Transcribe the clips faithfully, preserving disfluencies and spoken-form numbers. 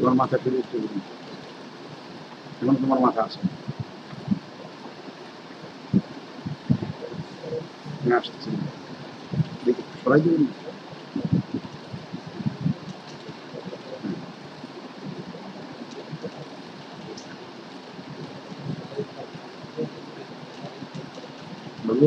তোমার মাথা ফিরে একটু এখন তোমার মাথা আছে আসতেছি দেখি সরাই দেবেন বলবো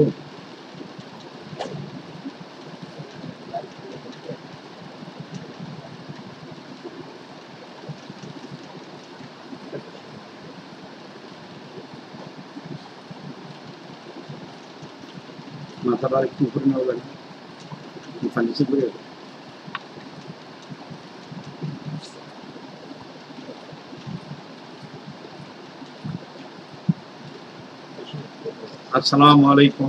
মাথাটা একটু উপরে নেওয়া যায় ফাইন্যান্সিয়াল করে আসসালামু আলাইকুম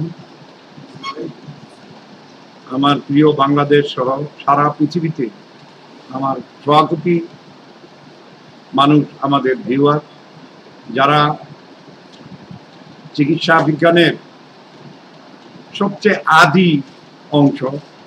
আমার প্রিয় বাংলাদেশ সহ সারা পৃথিবীতে আমার ছয় কোটি মানুষ আমাদের ভিউয়ার যারা চিকিৎসা বিজ্ঞানের সবচেয়ে আদি অংশ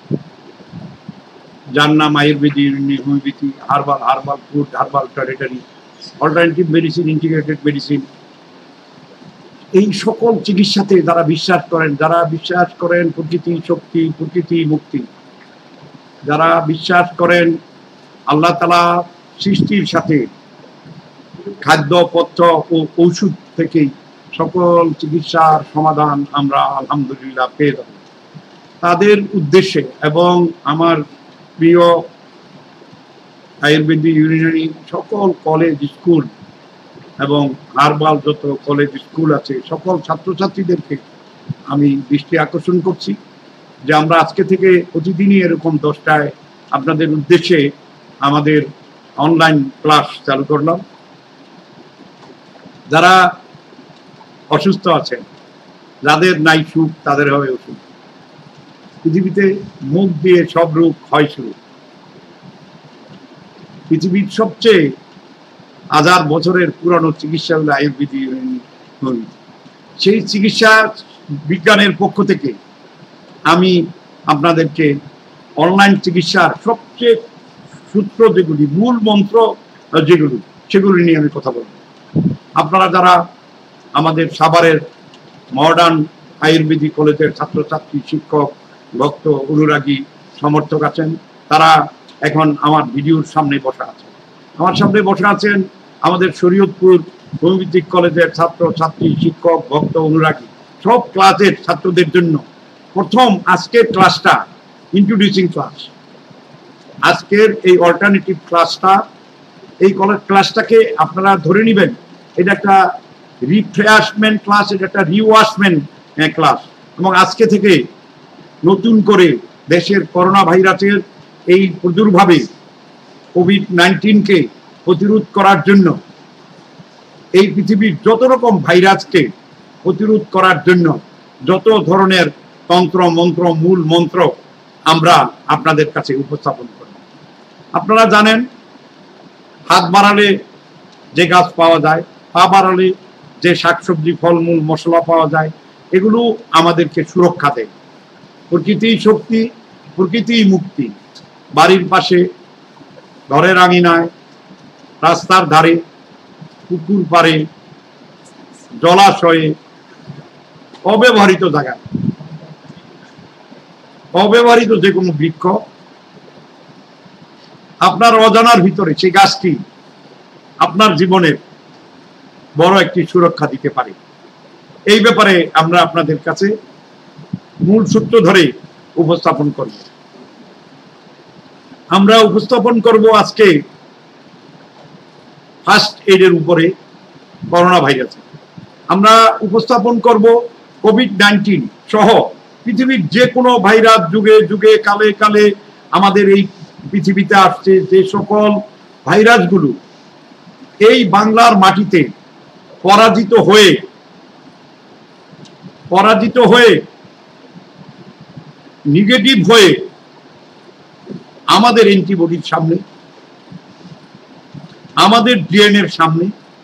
যার নাম ayurvedic homeopathy herbal herbal food herbal territory alternative medicine integrated medicine এই সকল চিকিৎসাতে যারা বিশ্বাস করেন যারা বিশ্বাস করেন প্রকৃতি শক্তি প্রকৃতি মুক্তি যারা বিশ্বাস করেন আল্লাহ তাআলা সৃষ্টির সাথে খাদ্যপথ্য ও ঔষধ থেকেই সকল চিকিৎসার সমাধান আমরা আলহামদুলিল্লাহ পেয়ে যাব তাদের উদ্দেশ্যে এবং আমার প্রিয় আয়ুর্বেদিক ইউনানি সকল কলেজ স্কুল এবং হার্বাল যত কলেজ স্কুল আছে সকল ছাত্রছাত্রীদেরকে আমি দৃষ্টি আকর্ষণ করছি যে আমরা আজকে থেকে প্রতিদিনই এরকম দশটায় আপনাদের উদ্দেশ্যে আমাদের অনলাইন ক্লাস চালু করলাম যারা অসুস্থ আছেন যাদের নাই সুখ তাদের হবে অসুখ পৃথিবীতে মুখ দিয়ে সব রোগ হয় শুরু পৃথিবীর সবচেয়ে হাজার বছরের পুরানো চিকিৎসা হলো আয়ুর্বেদিক সেই চিকিৎসা বিজ্ঞানের পক্ষ থেকে আমি আপনাদেরকে অনলাইন চিকিৎসার সবচেয়ে সূত্র যেগুলি মূল মন্ত্র যেগুলি সেগুলি নিয়ে আমি কথা বলব আপনারা যারা আমাদের সাভারের মডার্ন আয়ুর্বেদিক কলেজের ছাত্রছাত্রী শিক্ষক ভক্ত অনুরাগী সমর্থক আছেন তারা এখন আমার ভিডিওর সামনে বসা আছে আমার সামনে বসে আছেন আমাদের শরীয়তপুর হোমিওপ্যাথিক কলেজের ছাত্র ছাত্রী শিক্ষক ভক্ত অনুরাগী সব ক্লাসের ছাত্রদের জন্য প্রথম আজকের ক্লাসটা ইন্ট্রোডিউসিং ক্লাস আজকের এই অল্টারনেটিভ ক্লাসটা এই কলেজ ক্লাসটাকে আপনারা ধরে নেবেন এটা একটা রিফ্রেশমেন্ট ক্লাস এটা একটা রিওয়াশমেন্ট ক্লাস এবং আজকে থেকে নতুন করে দেশের করোনা ভাইরাসের এই প্রাদুর্ভাবে কোভিড নাইন্টিনকে প্রতিরোধ করার জন্য এই পৃথিবীর যত রকম ভাইরাসকে প্রতিরোধ করার জন্য যত ধরনের তন্ত্র মন্ত্র মূল মন্ত্র আমরা আপনাদের কাছে উপস্থাপন করি আপনারা জানেন হাত বাড়ালে যে গাছ পাওয়া যায় পা বাড়ালে যে শাকসবজি ফলমূল মশলা পাওয়া যায় এগুলো আমাদেরকে সুরক্ষা দেয় প্রকৃতি শক্তি প্রকৃতি মুক্তি বাড়ির পাশে ঘরের আঙিনায় রাস্তার ধারে পুকুর পাড়ে জলাশয়ে অব্যবহৃত জায়গায় অব্যবহৃত যে কোনো বৃক্ষ আপনার অজানার ভিতরে সেই গাছটি আপনার জীবনের বড় একটি সুরক্ষা দিতে পারে এই ব্যাপারে আমরা আপনাদের কাছে মূল সূত্র ধরে উপস্থাপন করব আমরা উপস্থাপন করব আজকে ফার্স্ট এডের উপরে করোনা ভাইরাস আমরা উপস্থাপন করব কোভিড নাইন্টিন সহ পৃথিবীর যে কোনো ভাইরাস যুগে যুগে কালে কালে আমাদের এই পৃথিবীতে আসছে যে সকল ভাইরাসগুলো এই বাংলার মাটিতে পরাজিত হয়ে পরাজিত হয়ে নেগেটিভ হয়ে আমাদের অ্যান্টিবডির সামনে আমাদের ডিএনএর সামনে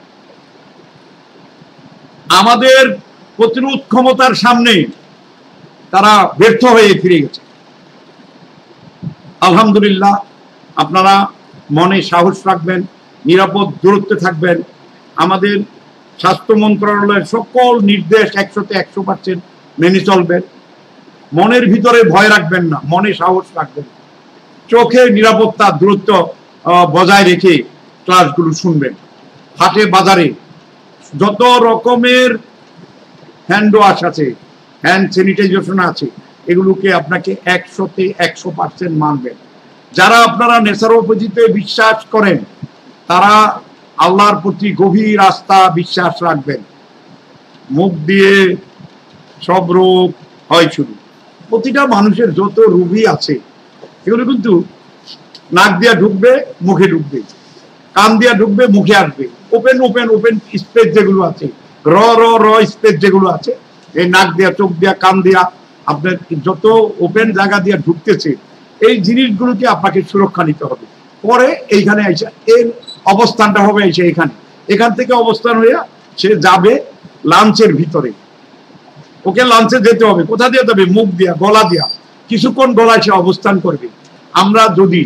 আমাদের প্রতিরোধ ক্ষমতার সামনে তারা ব্যর্থ হয়ে ফিরে গেছে আলহামদুলিল্লাহ আপনারা মনে সাহস রাখবেন নিরাপদ দূরত্বে থাকবেন, আমাদের স্বাস্থ্য মন্ত্রণালয়ের সকল নির্দেশ একশোতে একশো পার্সেন্ট মেনে চলবেন, মনের ভিতরে ভয় রাখবেন না, মনে সাহস রাখবেন, চোখে নিরাপত্তা দূরত্ব বজায় রেখে ক্লাসগুলো শুনবেন। হাটে বাজারে যত রকমের হ্যান্ড ওয়াশ আছে, হ্যান্ড স্যানিটাইজেশন আছে, এগুলোকে আপনাকে একশোতে একশো পার্সেন্ট মানবেন। যারা আপনারা ন্যাচারোপ্যাথিতে বিশ্বাস করেন তারা আল্লাহর প্রতি গভীর আস্থা বিশ্বাস রাখবেন। মুখ দিয়ে সব রোগ হয় শুরু। প্রতিটা মানুষের যত রোগী আছে এগুলো কিন্তু নাক দিয়া ঢুকবে, মুখে ঢুকবে, কান দিয়া ঢুকবে, মুখে আসবে। ওপেন ওপেন ওপেন স্পেস যেগুলো আছে, র র র স্পেস যেগুলো আছে, এই নাক দিয়া, চোখ দিয়া, কান দিয়া আপনার যত ওপেন জায়গা দিয়া ঢুকতেছে, এই জিনিসগুলোকে আপনাকে সুরক্ষা নিতে হবে। পরে এইখানে এসে এর অবস্থানটা হবে এসে এখানে, এখান থেকে অবস্থান হইয়া সে যাবে লাঞ্চের ভিতরে। ওকে লাঞ্চে যেতে হবে, কোথা দিয়ে যাবে? মুখ দিয়া, গলা দিয়া, কিছুক্ষণ গলায় সে অবস্থান করবে। আমরা যদি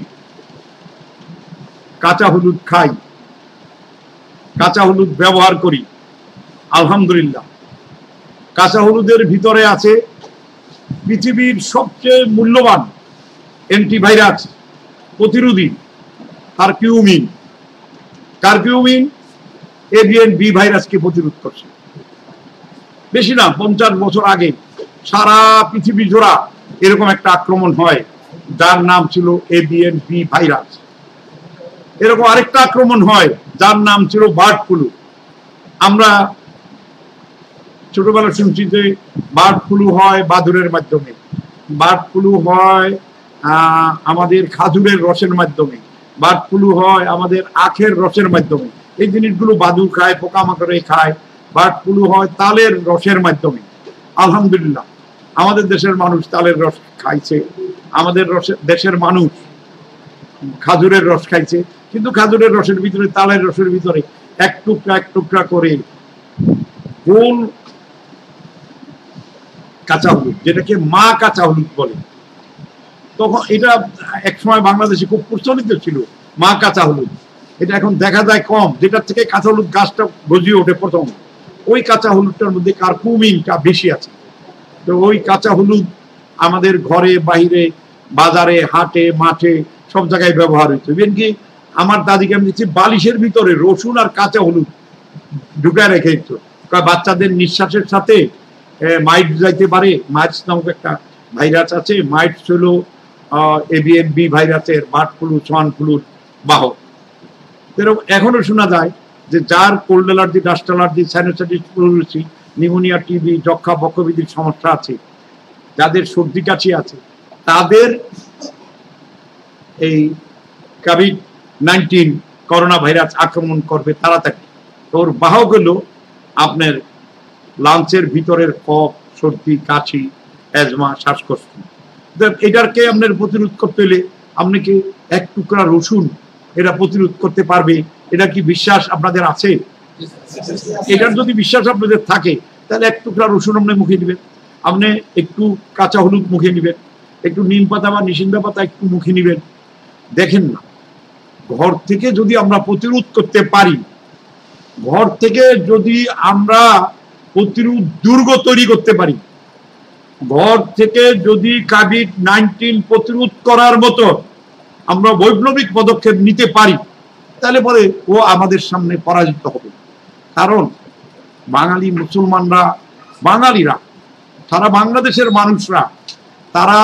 কাঁচা হলুদ খাই, কাঁচা হলুদ ব্যবহার করি, আলহামদুলিল্লাহ, কাঁচা হলুদের ভিতরে আছে পৃথিবীর সবচেয়ে মূল্যবান অ্যান্টিভাইরাস প্রতিরোধী কারকিউমিন। কারকিউমিন এভিয়ান বি ভাইরাসকে প্রতিরোধ করছে। বেশি না, পঞ্চাশ বছর আগে সারা পৃথিবী জোড়া এরকম একটা আক্রমণ হয় যার নাম ছিল এভিয়ান বি ভাইরাস। এরকম আরেকটা আক্রমণ হয় যার নাম ছিল বার্ড ফ্লু। আমরা ছোটবেলা শুনছি যে বার্ড ফ্লু হয় বাদুরের মাধ্যমে, বার্ড ফ্লু হয় আহ আমাদের খাজুরের রসের মাধ্যমে, বার্ড ফ্লু হয় আমাদের আখের রসের মাধ্যমে। এই জিনিসগুলো বাদুর খায়, পোকামাকড়ে খায়। বার্ড ফ্লু হয় তালের রসের মাধ্যমে। আলহামদুলিল্লাহ আমাদের দেশের মানুষ তালের রস খাইছে, আমাদের দেশের মানুষ খাজুরের রস খাইছে, কিন্তু খাজুরের রসের ভিতরে, তালের রসের ভিতরে এক টুকরা এক টুকরা করে গোল কাঁচা হলুদ, যেটাকে মা কাঁচা হলুদ বলে। তখন এটা একসময় বাংলাদেশে খুব প্রচলিত ছিল, মা কাঁচা হলুদ। এটা এখন দেখা যায় কম, যেটার থেকে কাঁচা হলুদ গাছটা গজিয়ে ওঠে প্রথম, ওই কাঁচা হলুদটার মধ্যে কারকুমিনটা বেশি আছে। তো ওই কাঁচা হলুদ আমাদের ঘরে, বাইরে, বাজারে, হাটে, মাঠে সব জায়গায় ব্যবহার হইতো। ইভেন কি আমার দাদিকে আমি দেখছি বালিশের ভিতরে রসুন আর কাঁচা হলুদ ঢুকায় রেখে দিত। বাচ্চাদের নিঃশ্বাসের সাথে মাইট যাইতে পারে, মাইটস নামক একটা ভাইরাস আছে। মাইটস হলো এভিয়ান বি ভাইরাসের, বার্ড ফ্লু, সোয়ান ফ্লুর বাহক। এরকম এখনো শোনা যায় যে যার cold allergy, dust allergy, sinusitis, pleurisy, pneumonia, TB, যক্ষা, বক্ষবিধির সমস্যা আছে, যাদের সর্দি কাশি আছে, তাদের এই কোভিড নাইন্টিন করোনা ভাইরাস আক্রমণ করবে তাড়াতাড়ি। তোর বাহক হলো আপনার লাঞ্চের ভিতরের কফ, সর্দি, কাশি, অ্যাজমা, শ্বাসকষ্ট। এটাকে আপনার প্রতিরোধ করতে হলে আপনাকে এক টুকরা রসুন এটা প্রতিরোধ করতে পারবে। এটা কি বিশ্বাস আপনাদের আছে? এটার যদি বিশ্বাস আপনাদের থাকে তাহলে এক টুকরা রসুন আপনি মুখে দিবেন, আপনি একটু কাঁচা হলুদ মুখে নিবেন, একটু নিম পাতা বা নিশিন্দা পাতা একটু মুখে নিবেন। দেখেন না, ঘর থেকে যদি আমরা প্রতিরোধ করতে পারি, ঘর থেকে যদি আমরা প্রতিরোধ দুর্গ তৈরি করতে পারি, ঘর থেকে যদি কোভিড নাইন্টিন প্রতিরোধ করার মতো আমরা বৈপ্লবিক পদক্ষেপ নিতে পারি, তাহলে পরে ও আমাদের সামনে পরাজিত হবে। কারণ বাঙালি মুসলমানরা, বাঙালিরা, সারা বাংলাদেশের মানুষরা তারা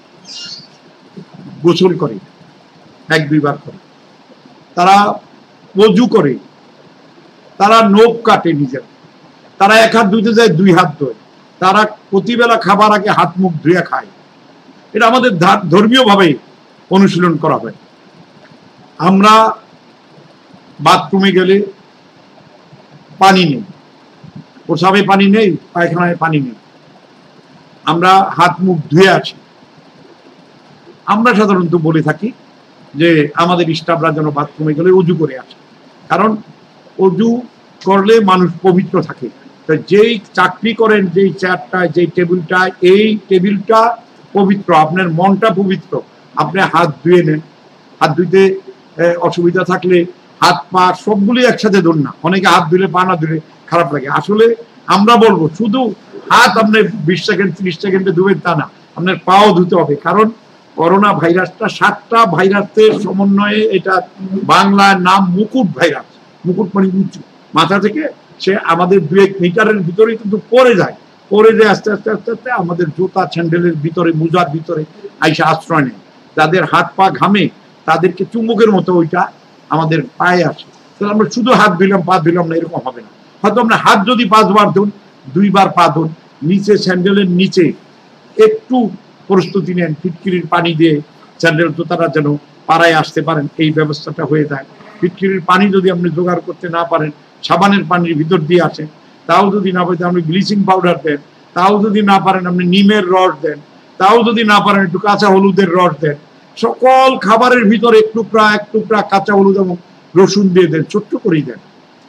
গোসল করে এক দুইবার করে, তারা ওযু করে, তারা নখ কাটে নিজের, তারা এক হাত ধুইতে যায় দুই হাত ধোয়, তারা প্রতিবেলা খাবার আগে হাত মুখ ধুয়ে খায়। এটা আমাদের ধর্মীয় ভাবে অনুশীলন করা হয়। আমরা বাথরুমে গেলে পানি নেই, প্রসাবে পানি নেই, পায়খানায় পানি নেই, আমরা হাত মুখ ধুয়ে আছি। আমরা সাধারণত বলে থাকি যে আমাদের স্টাফরা যেন বাথরুমে গেলে অজু করে আসে, কারণ অজু করলে মানুষ পবিত্র থাকে। যেই চাকরি করেন, যেই চেয়ারটায়, যেই টেবিলটায়, এই টেবিলটা পবিত্র, আপনার মনটা পবিত্র, আপনি হাত ধুয়ে নেন। হাত ধুইতে অসুবিধা থাকলে হাত পা সবগুলি একসাথে ধরুন না, অনেকে হাত ধুলে পা না ধুলে খারাপ লাগে। আসলে আমরা বলবো শুধু হাত আপনি বিশ সেকেন্ড ত্রিশ সেকেন্ডে ধুবেন তা না, আপনার পাও ধুতে হবে। কারণ করোনা ভাইরাসটা সাতটা ভাইরাসের সমন্বয়ে, এটা বাংলার নাম মুকুট ভাইরাস। মুকুট মানে উঁচু, মাথা থেকে সে আমাদের দু এক মিটারের ভিতরে কিন্তু পড়ে যায়, পড়ে যায় আস্তে আস্তে আস্তে আস্তে আমাদের জুতা স্যান্ডেলের ভিতরে, মোজার ভিতরে আইসা আশ্রয় নেয়। যাদের হাত পা ঘামে তাদেরকে চুম্বকের মতো ওইটা আমাদের পায়ে আসে। তাহলে আমরা শুধু হাত ধুইলাম পা ধুইলাম না, এরকম হবে না। হয়তো আমরা হাত যদি পাঁচবার ধুন, দুইবার পা ধুন, নিচে স্যান্ডেলের নিচে একটু প্রস্তুতি নেন, ফিটকিরির পানি দিয়ে স্যান্ডেল জুতাটা যেন পাড়ায় আসতে পারেন, এই ব্যবস্থাটা হয়ে যায়। ফিটকিরির পানি যদি আপনি জোগাড় করতে না পারেন, সাবানের পানির ভিতর দিয়ে আসেন, তাও যদি না পারেন আপনি ব্লিচিং পাউডার দেন, তাও যদি না পারেন আপনি নিমের রস দেন, তাও যদি না পারেন একটু কাঁচা হলুদের রস দেন। সকল খাবারের ভিতরে এক টুকরা এক টুকরা কাঁচা হলুদ এবং রসুন দিয়ে দেন, ছোট্ট করেই দেন।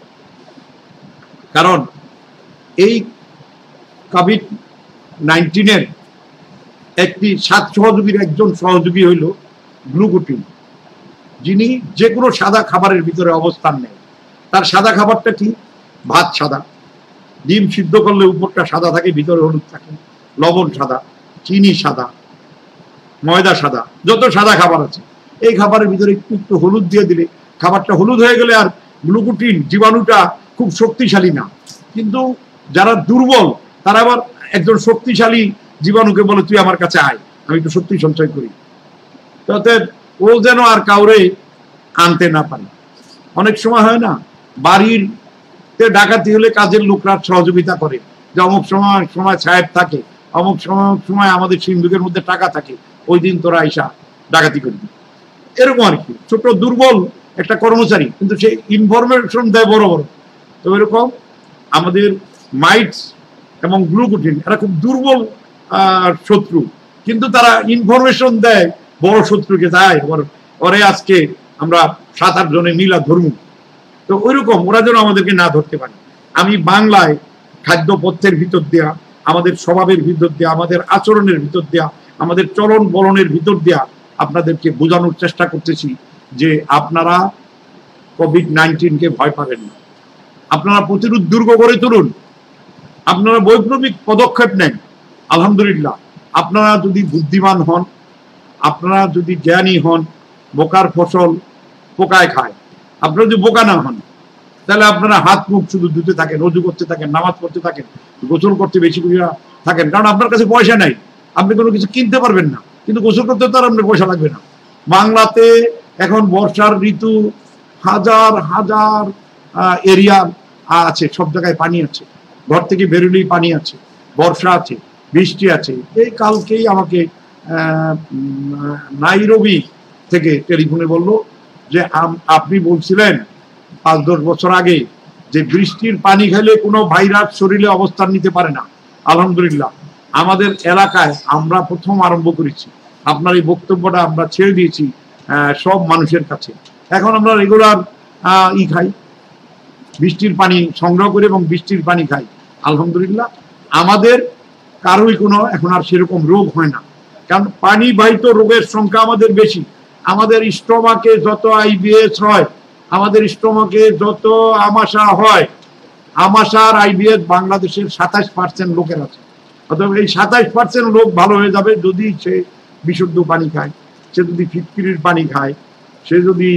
কারণ এই কোভিড নাইন্টিনের একটি সাত সহযোগীর একজন সহযোগী হইল গ্লুকোটিন, যিনি যে কোনো সাদা খাবারের ভিতরে অবস্থান নেয়। তার সাদা খাবারটা কি? ভাত সাদা, ডিম সিদ্ধ করলে উপরটা সাদা থাকে, ভিতরে হলুদ থাকে, লবণ সাদা, চিনি সাদা, ময়দা সাদা, যত সাদা খাবার আছে এই খাবারের ভিতরে একটু একটু হলুদ দিয়ে দিলে খাবারটা হলুদ হয়ে গেলে আর গ্লুকোটিন জীবাণুটা খুব শক্তিশালী না। কিন্তু যারা দুর্বল তারা আবার একজন শক্তিশালী জীবাণুকে বলে তুই আমার কাছে আয়, আমি একটু শক্তি সঞ্চয় করি, তাতে ও যেন আর কাউরে আনতে না পারে। অনেক সময় হয় না, বাড়ির ডাকাতি হলে কাজের লোকরা সহযোগিতা করে, যে অমুক সময় সময় সাহেব থাকে, অমুক সময় সময় আমাদের সিন্ধুকের মধ্যে টাকা থাকে, ওই দিন তোরা আইসা ডাকাতি করবি, এরকম আর কি। ছোট দুর্বল একটা কর্মচারী, কিন্তু সে ইনফরমেশন দেয় বড় বড়। তো এরকম আমাদের মাইটস এবং গ্লুকোটিন এরা খুব দুর্বল শত্রু, কিন্তু তারা ইনফরমেশন দেয় বড় শত্রুকে, দেয় ওরে আজকে আমরা সাত আট জনে মিলা ধরুন। তো ওইরকম ওরা যেন আমাদেরকে না ধরতে পারে। আমি বাংলায় খাদ্যপথ্যের ভিতর দেয়া, আমাদের স্বভাবের ভিতর দেয়া, আমাদের আচরণের ভিতর দেয়া, আমাদের চলন বলনের ভিতর দেয়া আপনাদেরকে বোঝানোর চেষ্টা করতেছি যে আপনারা কোভিড নাইন্টিনকে ভয় পাবেন না, আপনারা প্রতিরোধ দুর্গ গড়ে তুলুন, আপনারা বৈপ্লবিক পদক্ষেপ নেন। আলহামদুলিল্লাহ, আপনারা যদি বুদ্ধিমান হন, আপনারা যদি জ্ঞানী হন, বোকার ফসল পোকায় খায়। আপনারা যদি বোকা না হন তাহলে আপনারা হাত মুখ শুধু ধুতে থাকেন, রজু করতে থাকেন, নামাজ পড়তে থাকেন, গোসল করতে বেশি করে থাকেন, কারণ আপনার কাছে পয়সা নাই, আপনি কোনো কিছু কিনতে পারবেন না, কিন্তু গোসল করতে তো আর আপনার পয়সা লাগবে না। বাংলাতে এখন বর্ষার ঋতু, হাজার হাজার এরিয়া আছে, সব জায়গায় পানি আছে, ঘর থেকে বেরোলেই পানি আছে, বর্ষা আছে, বৃষ্টি আছে। এই কালকেই আমাকে নাইরোবি থেকে টেলিফোনে বললো যে আপনি বলছিলেন পাঁচ দশ বছর আগে যে বৃষ্টির পানি খেলে কোনো ভাইরাস শরীরে অবস্থান নিতে পারে না। আলহামদুলিল্লাহ, আমাদের এলাকায় আমরা প্রথম আরম্ভ করেছি, আপনার এই বক্তব্যটা আমরা ছেড়ে দিয়েছি সব মানুষের কাছে। এখন আমরা রেগুলার ই খাই, বৃষ্টির পানি সংগ্রহ করি এবং বৃষ্টির পানি খাই। আলহামদুলিল্লাহ, আমাদের কারোই কোনো এখন আর সেরকম রোগ হয় না, কারণ পানি বাহিত রোগের সংখ্যা আমাদের বেশি। আমাদের স্টোমাকে যত আইবিএস হয়, আমাদের স্টোমাকে যত আমাশা হয়, আমাশার আইবিএস বাংলাদেশের সাতাশ পার্সেন্ট লোকের আছে। অথবা এই সাতাশ পার্সেন্ট লোক ভালো হয়ে যাবে যদি সে বিশুদ্ধ পানি খায়, সে যদি ফিটকিরির পানি খায়, সে যদি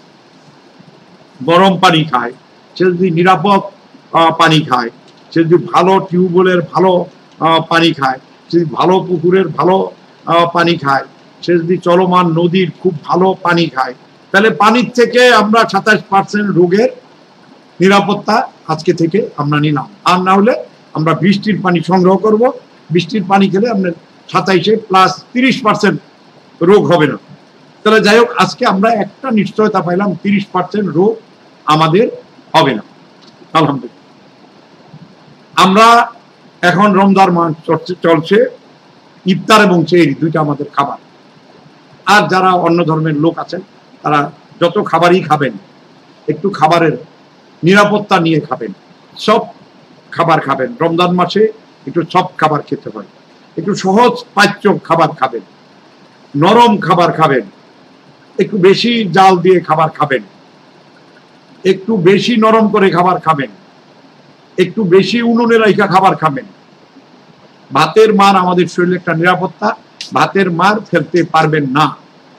গরম পানি খায়, সে যদি নিরাপদ পানি খায়, সে যদি ভালো টিউবওয়েলের ভালো পানি খায়, সে যদি ভালো পুকুরের ভালো পানি খায়, সে যদি চলমান নদীর খুব ভালো পানি খায়, তাহলে পানির থেকে আমরা সাতাশ পার্সেন্ট রোগের নিরাপত্তা আজকে থেকে আমরা নিলাম। আর না হলে আমরা বৃষ্টির পানি সংগ্রহ করব, বৃষ্টির পানি খেলে আপনার সাতাইশে প্লাস তিরিশ পার্সেন্ট রোগ হবে না। তাহলে যাই হোক, আজকে আমরা একটা নিশ্চয়তা পাইলাম, তিরিশ পার্সেন্ট রোগ আমাদের হবে না। আলহামদুলিল্লাহ, আমরা এখন রমজান মাস চলছে, ইফতার এবং সেহরি দুইটা আমাদের খাবার। আর যারা অন্য ধর্মের লোক আছেন তারা যত খাবারই খাবেন, একটু খাবারের নিরাপত্তা নিয়ে খাবেন, সব খাবার খাবেন। রমজান মাসে একটু সব খাবার খেতে হয়, একটু সহজ পাচ্য খাবার খাবেন, নরম খাবার খাবেন, একটু বেশি জাল দিয়ে খাবার খাবেন, একটু বেশি নরম করে খাবার খাবেন, একটু বেশি উনুনে রাইখা খাবার খাবেন। ভাতের মার আমাদের শরীরে একটা নিরাপত্তা, ভাতের মার ফেলতে পারবেন না।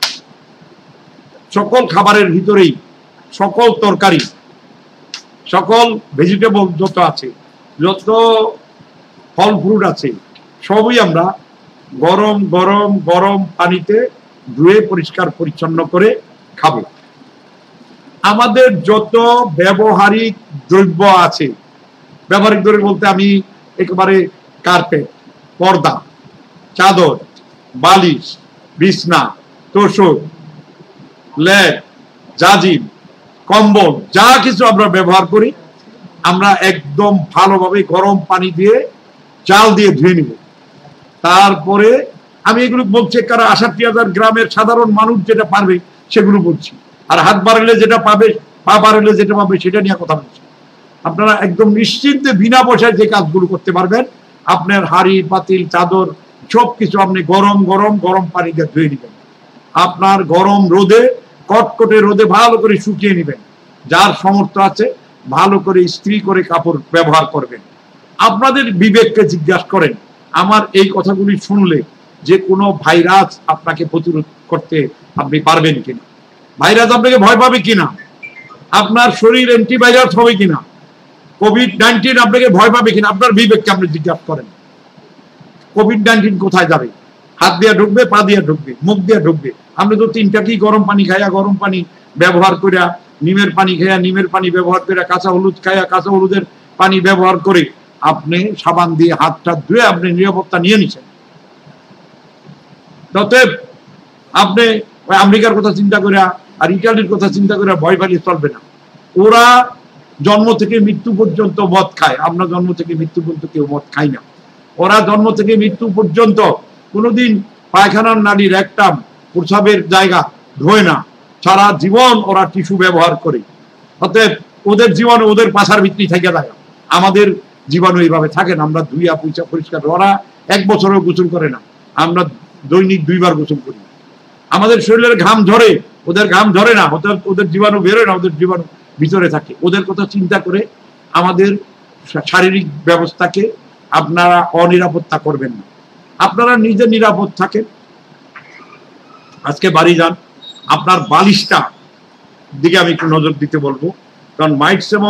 সকল খাবারের ভিতরেই সকল তরকারি, সকল ভেজিটেবল যত আছে, যত ফল ফ্রুট আছে, সবই আমরা গরম গরম গরম পানিতে ধুয়ে পরিষ্কার পরিচ্ছন্ন করে খাবো। আমাদের যত ব্যবহারিক দ্রব্য আছে, ব্যবহারিক দ্রব্য বলতে আমি একেবারে কার্পেট, পর্দা, চাদর, বালিশ, বিছনা, তোষক, লেপ, জাজিম, কম্বল, যা কিছু আমরা ব্যবহার করি আমরা একদম ভালোভাবে গরম পানি দিয়ে চাল দিয়ে ধুয়ে নিব। তারপরে আমি এগুলো বলছি কারণ আষট্টি হাজার গ্রামের সাধারণ মানুষ যেটা পারবে সেগুলো বলছি, আর হাত বাড়ালে যেটা পাবে, পা বাড়ালে যেটা পাবে সেটা নিয়ে কথা বলছি। আপনারা একদম নিশ্চিন্তে বিনা পয়সায় যে কাজগুলো করতে পারবেন, আপনার হাড়ি পাতিল চাদর সব কিছু আপনি গরম গরম গরম পানি দিয়ে ধুয়ে নেবেন। আপনার গরম রোদে, কটকটে রোদে ভালো করে শুকিয়ে নেবেন। যার সামর্থ্য আছে ভালো করে ইস্ত্রি করে কাপড় ব্যবহার করবেন। আপনাদের বিবেককে জিজ্ঞাসা করেন, আমার এই কথাগুলি শুনলে যে কোনো ভাইরাস আপনাকে প্রতিরোধ করতে আপনি পারবেন কিনা, ভাইরাস আপনাকে ভয় পাবে কিনা, আপনার শরীর অ্যান্টিভাইরাস হবে কিনা, কোভিড নাইন্টিন আপনাকে ভয় পাবে কিনা, আপনার বিবেককে আপনি জিজ্ঞাসা করেন। কোভিড নাইন্টিন কোথায় যাবে? হাত দিয়ে ঢুকবে, পা দিয়ে ঢুকবে, মুখ দিয়ে ঢুকবে। আমরা তো তিনটাকেই গরম পানি খাইয়া, গরম পানি ব্যবহার করিয়া, নিমের পানি খাইয়া, নিমের পানি ব্যবহার করিয়া, কাঁচা হলুদ খাইয়া, কাঁচা হলুদের পানি ব্যবহার করে আপনি সাবান দিয়ে হাতটা ধুয়ে আপনি নিরাপত্তা নিয়ে নিছেন। অতএব আপনি আমেরিকার কথা চিন্তা করিয়া আর ইটালির কথা চিন্তা করিয়া ভয় পালিয়ে চলবে না। ওরা জন্ম থেকে মৃত্যু পর্যন্ত মদ খায়, আমরা জন্ম থেকে মৃত্যু পর্যন্ত কেউ মদ খাই না। ওরা জন্ম থেকে মৃত্যু পর্যন্ত কোনোদিন পায়খানার নালীর একটা প্রস্রাবের জায়গা ধোয় না, সারা জীবন ওরা টিস্যু ব্যবহার করে। অতএব ওদের জীবন ওদের পাশার ভিত্তি থেকে যায়, আমাদের জীবাণু এইভাবে থাকে না। আমরা ধুইয়া পয়সা পরিষ্কার, ওরা এক বছরেও গোসল করে না, আমরা দৈনিক দুইবার গোসল করি। আমাদের শরীরের ঘাম ঝরে, ওদের ঘাম ঝরে না, ওদের ওদের জীবাণু বেরোয় না, ওদের জীবাণু ভিতরে থাকে। ওদের কথা চিন্তা করে আমাদের শারীরিক ব্যবস্থাকে আপনারা অনিরাপত্তা করবেন না, আপনারা নিজে নিরাপদ থাকেন। আজকে বাড়ি যান, আপনার বালিশটা দিকে আমি একটু নজর দিতে বলবো, কারণ মাইটস এবং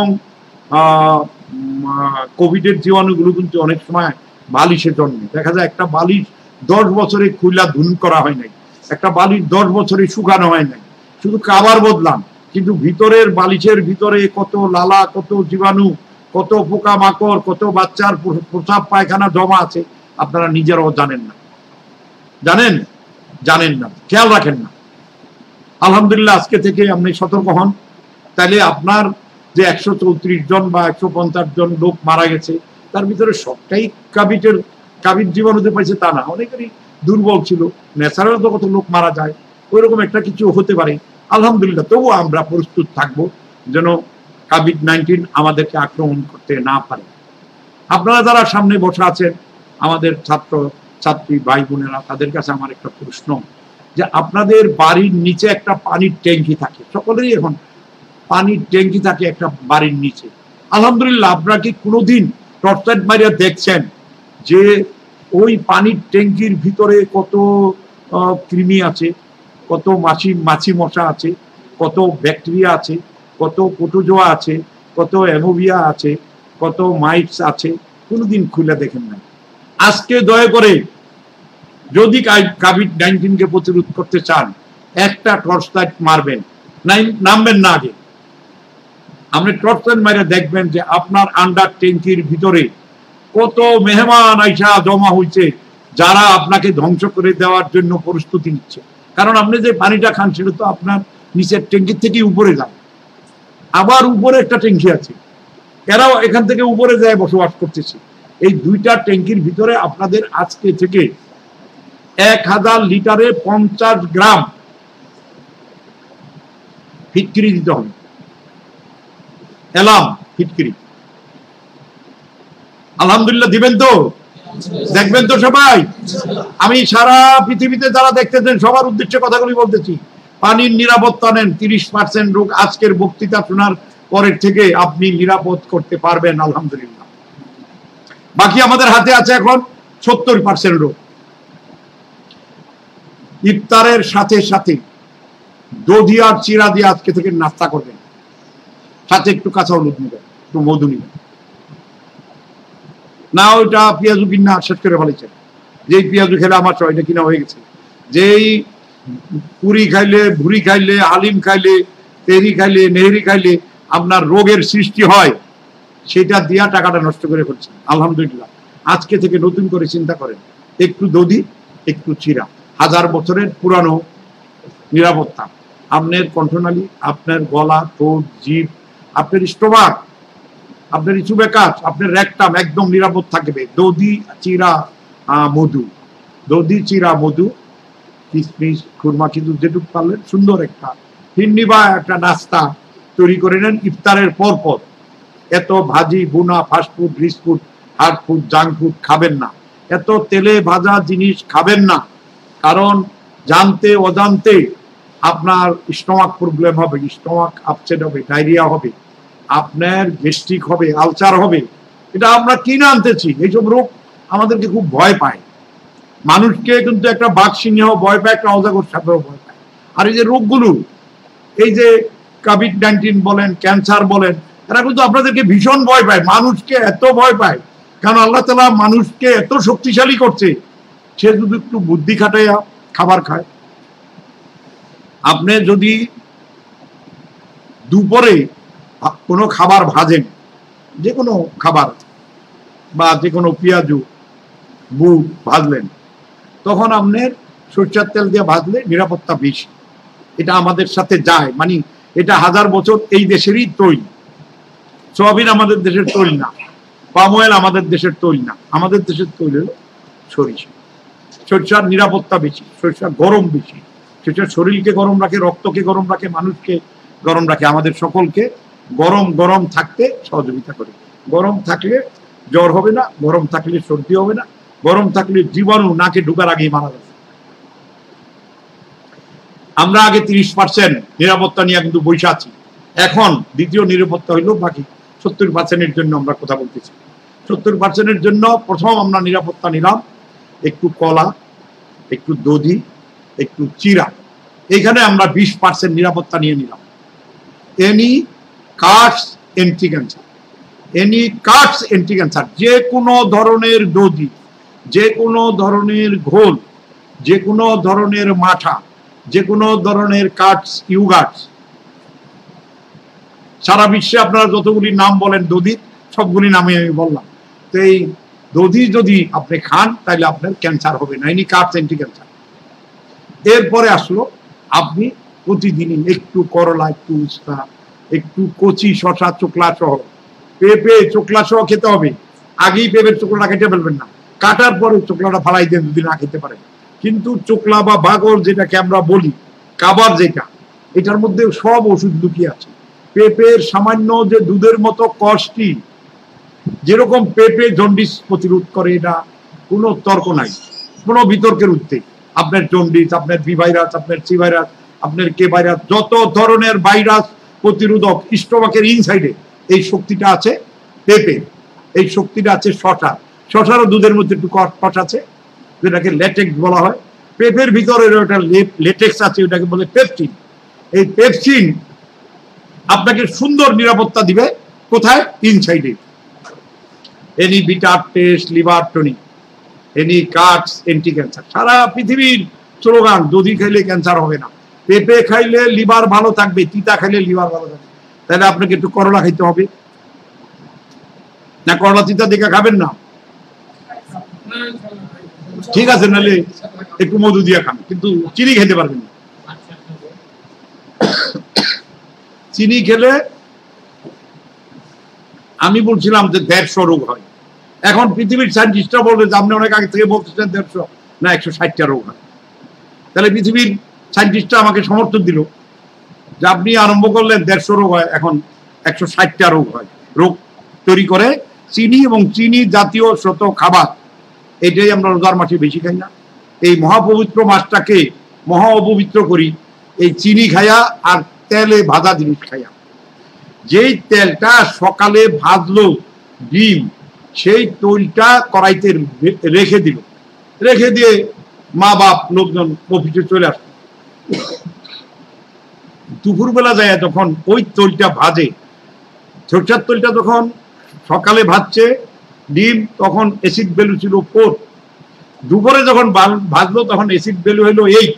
কোভিডের জীবাণুগুলো কিন্তু অনেক সময় বালিশে জন্মে। দেখা যায় একটা বালিশ দশ বছরে খুইলা ধুন করা হয় নাই, একটা বালিশ দশ বছরে শুকানো হয় নাই, শুধু কাভার বদলাম, কিন্তু ভিতরের বালিশের ভিতরে কত লালা, কত জীবাণু, কত পোকা মাকড়, কত বাচ্চার প্রসাব পায়খানা জমা আছে আপনারা নিজেরাও জানেন না, জানেন জানেন না, খেয়াল রাখেন না। আলহামদুলিল্লাহ আজকে থেকে আপনি সতর্ক হন, তাহলে আপনার যে একশো চৌত্রিশ জন বা একশো পঞ্চাশ জন লোক মারা গেছে তার ভিতরে সবটাই কাভিডের কাভিড জীবাণুতে পাইছে তা না, অনেকেরই দুর্বল ছিল, ন্যাচারাল তো কত লোক মারা যায়, ওই রকম একটা কিছু হতে পারে। আলহামদুলিল্লাহ তবুও আমরা প্রস্তুত থাকবো যেন কোভিড নাইন্টিন আমাদেরকে আক্রমণ করতে না পারে। আপনারা যারা সামনে বসে আছেন আমাদের ছাত্র ছাত্রী ভাই বোনেরা, তাদের কাছে আমার একটা প্রশ্ন, যে আপনাদের বাড়ির নিচে একটা পানির ট্যাঙ্কি থাকে, সকলেরই এখন পানির ট্যাঙ্কি থাকে একটা বাড়ির নিচে। আলহামদুলিল্লাহ আপনারা কি কোনোদিন টর্চ লাইট মারিয়া দেখছেন যে ওই পানির ট্যাঙ্কির ভিতরে কত কৃমি আছে, কত মাছি মাছি মশা আছে, কত ব্যাকটেরিয়া আছে, কত প্রোটোজোয়া আছে, কত অ্যানোভিয়া আছে, কত মাইটস আছে? কোনোদিন খুলে দেখেন না। আজকে দয়া করে যদি কোভিড নাইন্টিনকে প্রতিরোধ করতে চান একটা টর্চ লাইট মারবেন, নামবেন না আগে, আপনি টর্চ লাইট মারে দেখবেন যে আপনার আন্ডার ট্যাঙ্কির ভিতরে কত মেহমান আইসা জমা হয়েছে যারা আপনাকে ধ্বংস করে দেওয়ার জন্য প্রস্তুতি নিচ্ছে। কারণ আপনি যে পানিটা খান সেটা তো আপনার নিচের ট্যাঙ্কির থেকে উপরে যায়, আবার উপরে একটা ট্যাঙ্কি আছে, এরাও এখান থেকে উপরে যায় বসবাস করতেছে। এই দুইটা ট্যাঙ্কির ভিতরে আপনাদের আজকে থেকে এক হাজার লিটারে পঞ্চাশ গ্রাম ফিটকিরি দিতে হবে, এলাম ফিটকিরি। আলহামদুলিল্লাহ দিবেন তো, দেখবেন তো সবাই। আমি সারা পৃথিবীতে যারা দেখতেছেন সবার উদ্দেশ্যে কথাগুলি বলতেছি। পানির নিরাপত্তা নেন, তিরিশ পার্সেন্ট লোক আজকের বক্তৃতা শোনার পরের থেকে আপনি নিরাপদ করতে পারবেন আলহামদুলিল্লাহ। বাকি আমাদের হাতে আছে এখন সত্তর পার্সেন্ট রোগ। ইফতারের সাথে সাথে দধি আর চিরা দিয়ে আজকে থেকে নাস্তা করবেন, সাথে একটু কাঁচা হলুদ নেবেন, একটু মধু নেবেন। না ওইটা পেঁয়াজু কিনা শেষ করে ফেলেছেন, যেই পেঁয়াজু খেলে আমার ছয়টা কিনা হয়ে গেছে, যেই পুরি খাইলে, ভুড়ি খাইলে, হালিম খাইলে, তেরি খাইলে, নেহরি খাইলে আপনার রোগের সৃষ্টি হয়, সেটা দিয়া টাকাটা নষ্ট করে ফেলছেন। আলহামদুলিল্লাহ আজকে থেকে নতুন করে চিন্তা করেন, একটু দধি, একটু চিরা, হাজার বছরের পুরানো নিরাপত্তা। আপনার কণ্ঠনালী, আপনার গলা, ঠোঁট, জিভ, আপনার স্টোমাক, আপনার ইচুবেকাস, আপনার রেকটাম একদম নিরাপদ থাকবে। দধি, চিরা, মধু, দধি, চিরা, মধু, কিশমিশ, খুরমা, কিন্তু যেটুকু পারলেন সুন্দর একটা ফিরনি বা একটা নাস্তা তৈরি করে নেন ইফতারের পর পর। এত ভাজি, বুনা, fast food, rich food, hard food, junk food খাবেন না। এত তেলে ভাজা জিনিস খাবেন না, কারণ জানতে অজান্তে আপনার স্টমাক প্রবলেম হবে, স্টমাক আপসেট হবে, ডায়রিয়া হবে, আপনার গ্যাস্ট্রিক হবে, আলসার হবে। এটা আমরা কিনে আনতেছি। এইসব রোগ আমাদেরকে খুব ভয় পায়। মানুষকে কিন্তু একটা বাঘ সিংহ ভয় পায়, একটা অজাগর সাপেও ভয় পায়। আর এই যে রোগগুলো, এই যে কোভিড নাইন্টিন বলেন, ক্যান্সার বলেন, এরা কিন্তু আপনাদেরকে ভীষণ ভয় পায়, মানুষকে এত ভয় পায়। কারণ আল্লাহ তাআলা মানুষকে এত শক্তিশালী করছে, সে যদি একটু বুদ্ধি খাটাইয়া খাবার খায়। আপনি যদি দুপুরে কোনো খাবার ভাজেন, যে কোনো খাবার বা যে কোনো পেঁয়াজু, বুট ভাজলেন, তখন আপনার সরষের তেল দিয়ে ভাজলে নিরাপত্তা বেশি। এটা আমাদের সাথে যায়, মানে এটা হাজার বছর এই দেশেরই তৈরি। সয়াবিন আমাদের দেশের তৈরি না, পাম অয়েল আমাদের দেশের তৈরি না, আমাদের দেশের তৈরি হলো সরিষা। সরিষার নিরাপত্তা বেশি, সরিষার গরম বেশি, সেটা শরীরকে গরম রাখে, রক্তকে গরম রাখে, মানুষকে গরম রাখে, আমাদের সকলকে গরম গরম থাকতে সহযোগিতা করে। গরম থাকলে জ্বর হবে না, গরম থাকলে সর্দি হবে না, গরম থাকলে জীবাণু নাকে ঢুকার আগেই মারা যাবে। আমরা আগে তিরিশ পার্সেন্ট নিরাপত্তা নিয়ে কিন্তু বসে আছি, এখন দ্বিতীয় নিরাপত্তা হইল বাকি সত্তর পার্সেন্টের জন্য আমরা কথা বলতেছি। সত্তর পার্সেন্টের জন্য প্রথম আমরা নিরাপত্তা নিলাম একটু কলা, একটু দধি, একটু চিরা। এইখানে আমরা বিশ পার্সেন্ট নিরাপত্তা নিয়ে নিলাম। Any cuts anti cancer, any cuts anti cancer, যে কোনো ধরনের দধি, যে কোনো ধরনের ঘোল, যে কোনো ধরনের মাঠা, যে কোনো ধরনের কাটস, ইউগাটস, সারা বিশ্বে আপনারা যতগুলি নাম বলেন দধির, সবগুলি নামে আমি বললাম। তো এই দধি যদি আপনি খান তাহলে আপনার ক্যান্সার হবে না, এনি কাটস এন্টি ক্যান্সার। এরপরে আসলো আপনি প্রতিদিনই একটু করলা, একটু উস্তা, একটু কচি শশা, চোকলা সহ, পেঁপে চোকলা সহ খেতে হবে। আগেই পেঁপের চোকলাটা কেটে ফেলবেন না, কাটার পরে চোকলাটা ফালাই দেন যদি না খেতে পারেন। কিন্তু চোকলা বা বাগর যেটাকে আমরা বলি, কাবার যেটা, এটার মধ্যে সব ওষুধ লুকিয়ে আছে। পেঁপের সামান্য যে দুধের মতো কষ্টি, যেরকম পেঁপে জন্ডিস প্রতিরোধ করে, এটা কোনো তর্ক নাই, কোনো বিতর্কের উদ্বেগ। আপনার জন্ডিস, আপনার বি ভাইরাস, আপনার সি ভাইরাস, আপনার কে ভাইরাস, যত ধরনের ভাইরাস প্রতিরোধক স্টোমাকের ইনসাইডে এই শক্তিটা আছে পেঁপে, এই শক্তিটা আছে শশা। শশারও দুধের মধ্যে একটু কষ আছে, যেটাকে ল্যাটেক্স বলা হয়। পেঁপের ভিতরে ওটা লেটেক্স আছে, ওটাকে বলে পেপসিন। এই পেপসিন আপনাকে সুন্দর নিরাপত্তা দিবে কোথায়? ইনসাইডে। Any bitter taste, liver tonic, any cuts anti cancer. সারা পৃথিবীর স্লোগান, দধি খাইলে ক্যান্সার হবে না, পেঁপে খাইলে লিভার ভালো থাকবে, তিতা খাইলে লিভার ভালো থাকবে। তাহলে আপনাকে একটু করলা খাইতে হবে না? করলা তিতা দেখে খাবেন না, ঠিক আছে, নাহলে একটু মধু দিয়ে খান, কিন্তু চিনি খেতে পারবেন না। চিনি খেলে আমি বলছিলাম যে দেড়শো রোগ হয়। এখন পৃথিবীর সায়েন্টিস্টরা বলবে যে আপনি অনেক আগে থেকে বলতেছেন দেড়শো না একশো ষাটটা রোগ হয়। তাহলে পৃথিবীর সায়েন্টিস্টরা আমাকে সমর্থন দিল যে আপনি আরম্ভ করলেন দেড়শো রোগ হয়, এখন একশো ষাটটা রোগ হয়। রোগ তৈরি করে চিনি এবং চিনি জাতীয় শত খাবার, এটাই আমরা রোজার মাসে বেশি খাই না। এই মহাপবিত্র মাসটাকে মহা অপবিত্র করি এই চিনি খাইয়া আর তেলে ভাজা জিনিস খাইয়া। যেই তেলটা সকালে ভাজলো ডিম, সেই তৈলটা কড়াইতে রেখে দিল, রেখে দিয়ে মা বাপ লোকজন অফিসে চলে আসলো। দুপুরবেলা যায় যখন ওই তৈলটা ভাজে, সরষের তৈলটা যখন সকালে ভাজছে ডিম, তখন অ্যাসিড ভ্যালু ছিল ফোর। দুপুরে যখন ভাজলো তখন অ্যাসিড ভ্যালু হলো এইট।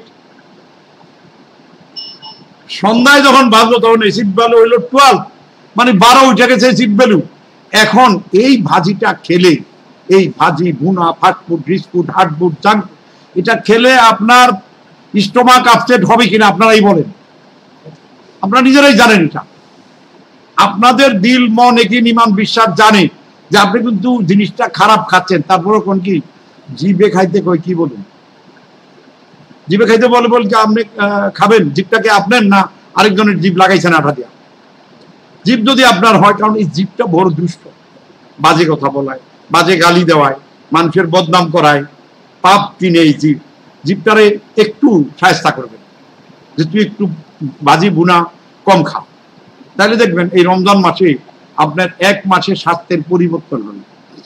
সন্ধ্যায় যখন ভাজলো তখন অ্যাসিড ভ্যালু হলো টুয়েলভ, মানে বারো উঠে গেছে অ্যাসিড ভ্যালু। এখন এই ভাজিটা খেলে, এই ভাজি ভুনা ফাস্টফুড রিচফুড হার্ডফুড জাঙ্ক, এটা খেলে আপনার স্টোমাক আপসেট হবে কিনা আপনারাই বলেন, আপনারা নিজেরাই জানেন। এটা আপনাদের দিল মন একিন ইমান বিশ্বাস জানে যে আপনি কিন্তু জিনিসটা খারাপ খাচ্ছেন, তারপরে কোন কি জিভে খাইতে কই কি বলুন, জিভে খাইতে বলে বল কি আপনি খাবেন, জিভটাকে আপনার না আরেকজনের জিভ লাগাইছেন আঠা দিয়া। জিভ যদি আপনার হয়, কারণ এই জিভটা বড় দুষ্ট, বাজে কথা বলায়, বাজে গালি দেওয়ায়, মানুষের বদনাম করায়, পাপ কিনে এই জিভ। জিভটারে একটু সায়স্তা করবেন যে তুই একটু বাজি বুনা কম খা, তাহলে দেখবেন এই রমজান মাসে আপনার এক মাসে স্বাস্থ্যের পরিবর্তন হবে।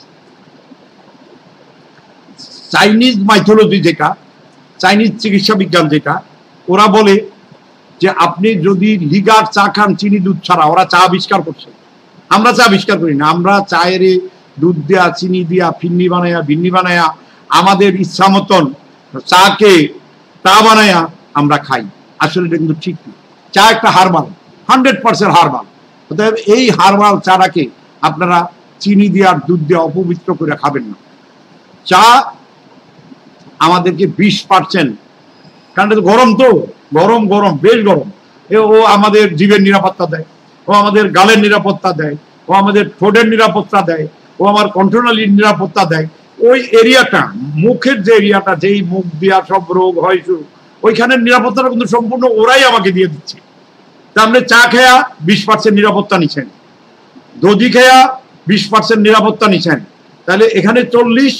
চাইনিজ মাইথোলজি যেটা, চাইনিজ চিকিৎসা বিজ্ঞান যেটা, ওরা বলে যে আপনি যদি লিগার চা খান চিনি দুধ ছাড়া, ওরা চা আবিষ্কার করছে, আমরা চা আবিষ্কার করি না। আমরা চায়ের দুধ দেয়া চিনি দিয়া ফিন্নি বানায়া ভিন্নি বানায়া আমাদের ইচ্ছা মতন চাকে চা বানায়া আমরা খাই। আসলে এটা কিন্তু ঠিক না। চা একটা হারবাল, হান্ড্রেড পার্সেন্ট হারবাল। অতএব এই হারবাল চাটাকে আপনারা চিনি দিয়ে আর দুধ দিয়ে অপবিত্র করে খাবেন না। চা আমাদেরকে বিশ পার্সেন্ট, কারণ এটা গরম, তো গরম গরম বেশ গরম, ও আমাদের জীবের নিরাপত্তা দেয়, ও আমাদের গালের নিরাপত্তা দেয়, ও আমাদের ঠোঁটের নিরাপত্তা দেয়, ও আমার কন্ট্রোনালির নিরাপত্তা দেয়। ওই এরিয়াটা, মুখের যে এরিয়াটা, যেই মুখ দিয়া সব রোগ হয়, ওইখানের নিরাপত্তাটা কিন্তু সম্পূর্ণ ওরাই আমাকে দিয়ে দিচ্ছে। তাহলে চা খেয়া বিশ পার্সেন্ট নিরাপত্তা নিচ্ছেন, দধি খেয়া বিশ পার্সেন্ট নিরাপত্তা নিচ্ছেন, তাহলে এখানে চল্লিশ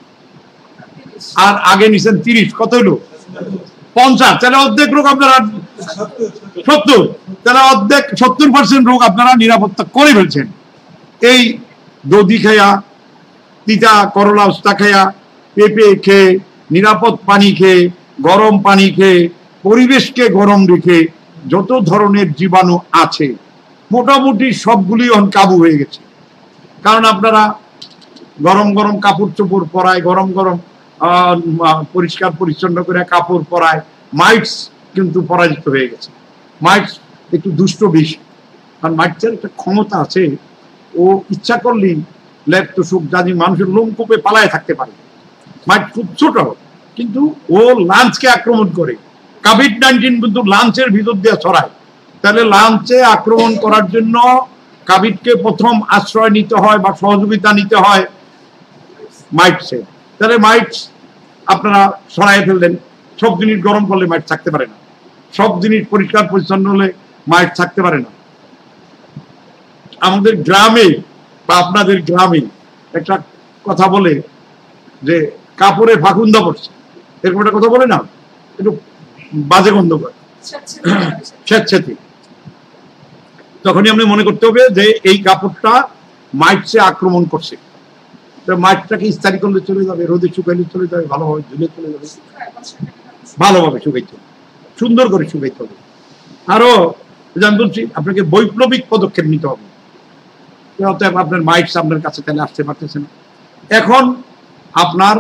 আর আগে নিচ্ছেন তিরিশ, কত হলো পঞ্চাশ, তাহলে অর্ধেক রোগ আপনারা সত্তর, তাহলে অর্ধেক সত্তর পার্সেন্ট রোগ আপনারা নিরাপত্তা করে ফেলছেন। এই দধি খেয়া, তিতা করলা উস্তা খেয়া, পেঁপে খেয়ে, নিরাপদ পানি খেয়ে, গরম পানি খেয়ে, পরিবেশকে গরম রেখে যত ধরনের জীবাণু আছে মোটামুটি সবগুলি এখন কাবু হয়ে গেছে। কারণ আপনারা গরম গরম কাপড় চোপড় পরায়, গরম গরম পরিষ্কার পরিচ্ছন্ন করে কাপড় পরায়, মাইটস কিন্তু পরাজিত হয়ে গেছে। মাইটস একটু দুষ্ট বিষ, কারণ মাইটসের একটা ক্ষমতা আছে, ও ইচ্ছা করলেই লেপ্টোসুক জানি মানুষের লোমকূপে পালায় থাকতে পারে। মাইট খুব ছোট, কিন্তু ও লাঞ্চকে আক্রমণ করে। কোভিড নাইন্টিন কিন্তু লাঞ্চের ভিতর দিয়ে ছড়ায়, তাহলে লাঞ্চে আক্রমণ করার জন্য কোভিডকে প্রথম আশ্রয় নিতে হয় বা সহযোগিতা নিতে হয় মাইটসে। তাহলে মাইটস আপনারা সরাই ফেললেন। সব জিনিস গরম করলে মাইট থাকতে পারে না, সব জিনিস পরিষ্কার পরিচ্ছন্ন হলে মাইট থাকতে পারে না। আমাদের গ্রামে বা আপনাদের গ্রামে একটা কথা বলে যে কাপড়ে ফাঁকুন্দা পড়ছে, এরকম একটা কথা বলে না, একটু বাজে গন্ধ করে, স্বেচ্ছাতে। তখনই আপনি মনে করতে হবে যে এই কাপড়টা মাইটসে আক্রমণ করছে। মাইটটাকে ইস্তারি করলে চলে যাবে, রোদে শুকাইলে চলে যাবে, ভালোভাবে ধুলে চলে যাবে, ভালোভাবে শুকাইতে হবে, সুন্দর করে শুকাইতে হবে। আরো আমি বলছি আপনাকে বৈপ্লবিক পদক্ষেপ নিতে হবে। অতএব আপনার মাইটস আপনার কাছে তাহলে আসতে পারতেছে না। এখন আপনার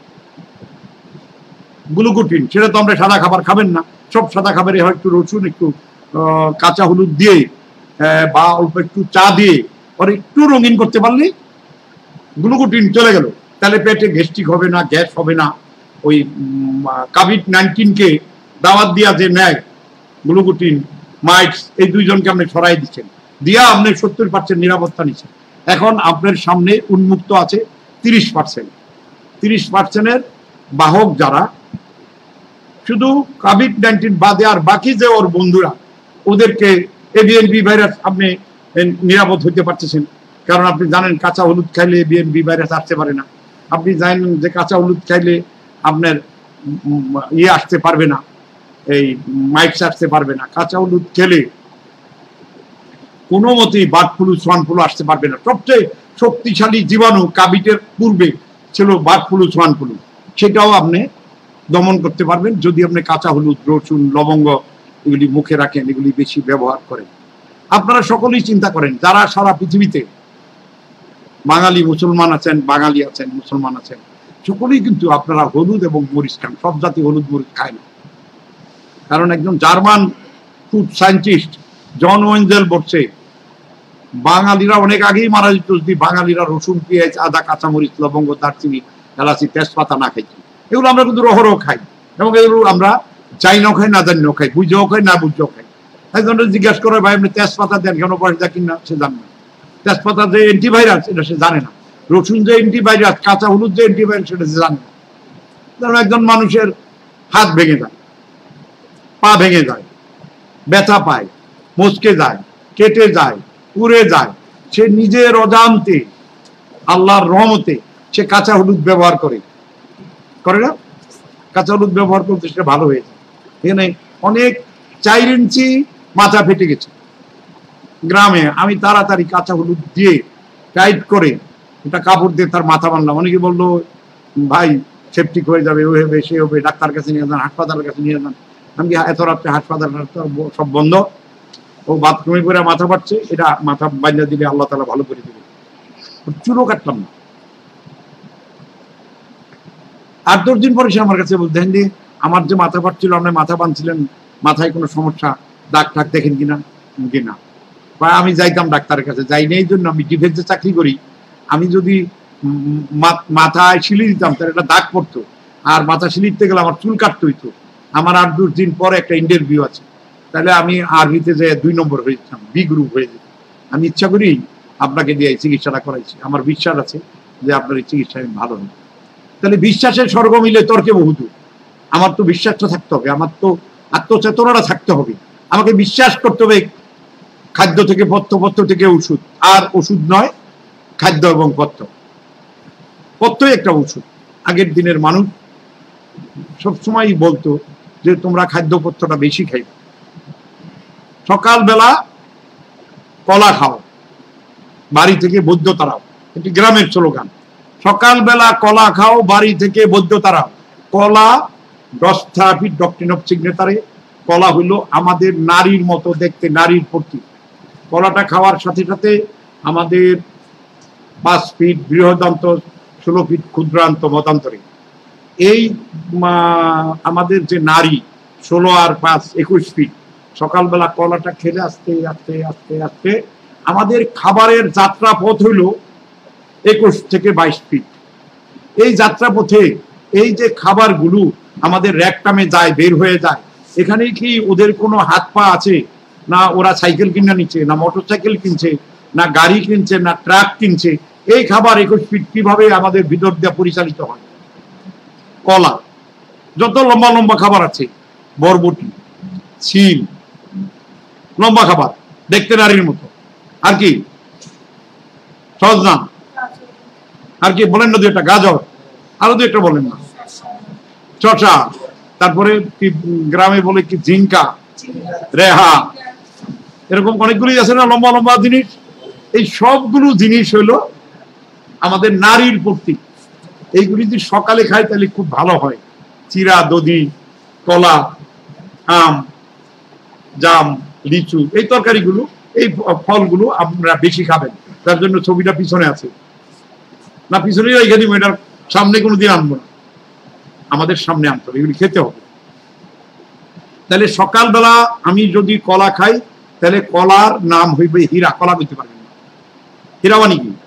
গ্লুকোটিন, সেটা তো আমরা সাদা খাবার খাবেন না, সব সাদা খাবারে হয় একটু রসুন, একটু কাঁচা হলুদ দিয়ে বা অল্প একটু চা দিয়ে আর একটু রঙিন করতে পারলে গ্লুকোটিন চলে গেল, তাহলে পেটে গ্যাস্ট্রিক হবে না, গ্যাস হবে না। ওই কোভিড নাইন্টিনকে দাওয়াত দিয়া যে নেয় গ্লুকোটিন, মাইটস, এই দুইজনকে আপনি সরাই দিচ্ছেন, দিয়া আপনি সত্তর পার্সেন্ট নিরাপত্তা নিচ্ছেন। এখন আপনার সামনে উন্মুক্ত আছে তিরিশ পার্সেন্ট। তিরিশ পার্সেন্টের বাহক যারা, শুধু কোভিড নাইন্টিন বাদে আর বাকি যে ওর বন্ধুরা, ওদেরকে এভিএন বি ভাইরাস আপনি নিরাপদ হইতে পারতেছেন। কারণ আপনি জানেন কাঁচা হলুদ খাইলে এভিএন বি ভাইরাস আসতে পারে না। আপনি জানেন যে কাঁচা হলুদ খাইলে আপনার ইয়ে আসতে পারবে না, এই মাইটস আসতে পারবে না। কাঁচা হলুদ খেলে কোনো মতেই বার্ড ফ্লু সোয়ান ফ্লু আসতে পারবে না। সবচেয়ে শক্তিশালী জীবাণু কোভিডের পূর্বে ছিল বার্ড ফ্লু সোয়ান ফ্লু, সেটাও আপনি দমন করতে পারবেন যদি আপনি কাঁচা হলুদ, রসুন, লবঙ্গ এগুলি মুখে রাখেন, এগুলি বেশি ব্যবহার করেন। আপনারা সকলেই চিন্তা করেন, যারা সারা পৃথিবীতে বাঙালি মুসলমান আছেন, বাঙালি আছেন, মুসলমান আছেন, সকলেই কিন্তু আপনারা হলুদ এবং মরিচ খান। সব জাতি হলুদ মরিচ খায় না, কারণ একজন German food scientist John Wenzel বলছে বাঙালিরা অনেক আগেই মারা যেত যদি বাঙালিরা রসুন, পেঁয়াজ, আদা, কাঁচামরিচ, লবঙ্গ, দারচিনি, এলাচি, তেজপাতা না খাইত। এগুলো আমরা কিন্তু রহরহ খাই, এবং এগুলো আমরা চাইনাও খাই, না জানিও খাই, বুঝেও খাই, না বুঝেও খাই। একজনের জিজ্ঞাসা করে, ভাই আপনি তেজপাতা দেন কেন, পয়সা কিনা, সে জানে না। তেজপাতা যে অ্যান্টিভাইরাস এটা সে জানে না। রসুন যে অ্যান্টিভাইরাস, কাঁচা হলুদ যে অ্যান্টিভাইরাস সেটা সে জানে না। কারণ একজন মানুষের হাত ভেঙে যায়, পা ভেঙে যায়, ব্যথা পায়, মুচকে যায়, কেটে যায়, পুড়ে যায়, সে নিজের অজান্তে আল্লাহর রহমতে সে কাঁচা হলুদ ব্যবহার করে করে না, কাঁচা হলুদ ব্যবহার করতে সেটা ভালো হয়ে যায়। এখানে অনেক চার ইঞ্চি মাথা ফেটে গেছে গ্রামে, আমি তাড়াতাড়ি কাঁচা হলুদ দিয়ে টাইট করে একটা কাপড় দিয়ে তার মাথা বানলাম। অনেকে বললো ভাই সেপটিক হয়ে যাবে, ও হবে, সে হবে, ডাক্তার কাছে নিয়ে যান, হাসপাতালের কাছে নিয়ে যান। আমি এত রাত্রে হাসপাতাল সব বন্ধ, ও বাথরুমে করে মাথা পাচ্ছে, এটা মাথা বাঁধা দিলে আল্লাহ তাআলা ভালো করে দিবে। চুলও কাটলাম না। আট দশ দিন পরে সে আমার কাছে বলতেন যে আমার যে মাথা পাচ্ছিল, আপনি মাথা বাঁধছিলেন, মাথায় কোনো সমস্যা, দাগ টাক দেখেন কিনা কিনা বা আমি যাইতাম ডাক্তারের কাছে, যাই না এই জন্য আমি ডিফেন্সে চাকরি করি। আমি যদি মাথায় শিলি দিতাম তাহলে একটা দাগ পড়তো, আর মাথা শিলি দিতে গেলে আমার চুল কাটতে হইতো। আমার আট দশ দিন পরে একটা ইন্টারভিউ আছে, তাহলে আমি আরবিতে যে দুই নম্বর হয়ে যেতাম, বি গ্রুপ হয়ে যেতাম। আমি ইচ্ছা করি আপনাকে দিয়ে চিকিৎসাটা করাইছি, আমার বিশ্বাস আছে যে আপনার এই চিকিৎসা ভালো হবে। তাহলে বিশ্বাসের স্বর্গ মিলে তর্কে বহুদূর। আমার তো বিশ্বাসটা থাকতে হবে, আমার তো আত্মচেতনাটা থাকতে হবে। আমাকে বিশ্বাস করতে হবে খাদ্য থেকে পথ্য, পথ্য থেকে ওষুধ, আর ওষুধ নয় খাদ্য এবং পথ্য। পথ্যই একটা ওষুধ। আগের দিনের মানুষ সবসময় বলতো যে তোমরা খাদ্য পথ্যটা বেশি খাইবে। সকালবেলা কলা খাও, বাড়ি থেকে বৈদ্য তারাও, এটি গ্রামের স্লোগান। সকালবেলা কলা খাও, বাড়ি থেকে বৈদ্য তারাও। কলা দশ থেরাপি ডক্ট্রিন অফ সিগনেচারে কলা হইল আমাদের নারীর মতো দেখতে, নারীর প্রতীক। কলাটা খাওয়ার সাথে সাথে আমাদের পাঁচ ফিট বৃহদান্ত, ষোলো ফিট ক্ষুদ্রান্ত মতান্তরে এই আমাদের যে নারী ষোলো আর পাঁচ একুশ ফিট, সকালবেলা কলাটা খেলে আস্তে আস্তে আস্তে আস্তে আমাদের খাবারের যাত্রা পথ হইল একুশ থেকে বাইশ ফিট। এই যাত্রা পথে এই যে খাবারগুলো আমাদের র্যাকটামে যায়, বের হয়ে যায়, এখানে কি ওদের কোনো হাত পা আছে? না ওরা সাইকেল কিনে নিচ্ছে, না মোটর সাইকেল কিনছে, না গাড়ি কিনছে, না ট্রাক কিনছে। এই খাবার একুশ ফিট কিভাবে আমাদের ভিতর দিয়ে পরিচালিত হয়? কলা, যত লম্বা লম্বা খাবার আছে, বরবটি, শিম, লম্বা খাবার দেখতে নারীর মতো। আর কি সজনা, আর কি বলেন না, দু একটা গাজর, আরো দু একটা বলেন না, চচা, তারপরে কি গ্রামে বলে কি ঝিঙ্কা, রেহা, এরকম অনেকগুলি আছে না লম্বা লম্বা জিনিস। এই সবগুলো জিনিস হলো আমাদের নারীর প্রতীক। এইগুলি যদি সকালে খাই তাহলে খুব ভালো হয়। চিরা, দধি, কলা, আম, জাম, লিচু, এই তরকারিগুলো, এই ফলগুলো আপনারা বেশি খাবেন। তার জন্য ছবিটা পিছনে আছে না, পিছনে রেখে দিব, এটার সামনে কোনোদিন আনবো না, আমাদের সামনে আনতে হবে, এগুলি খেতে হবে। তাহলে সকালবেলা আমি যদি কলা খাই তাহলে কলার নাম হইবে হীরা। কলা বলতে পারবেন না, হীরা মানে কি?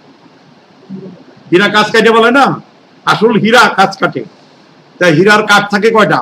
হীরা কাজ কাটে বলে না, আসল হীরা কাজ কাটে। তাই হীরার কাঠ থাকে কয়টা?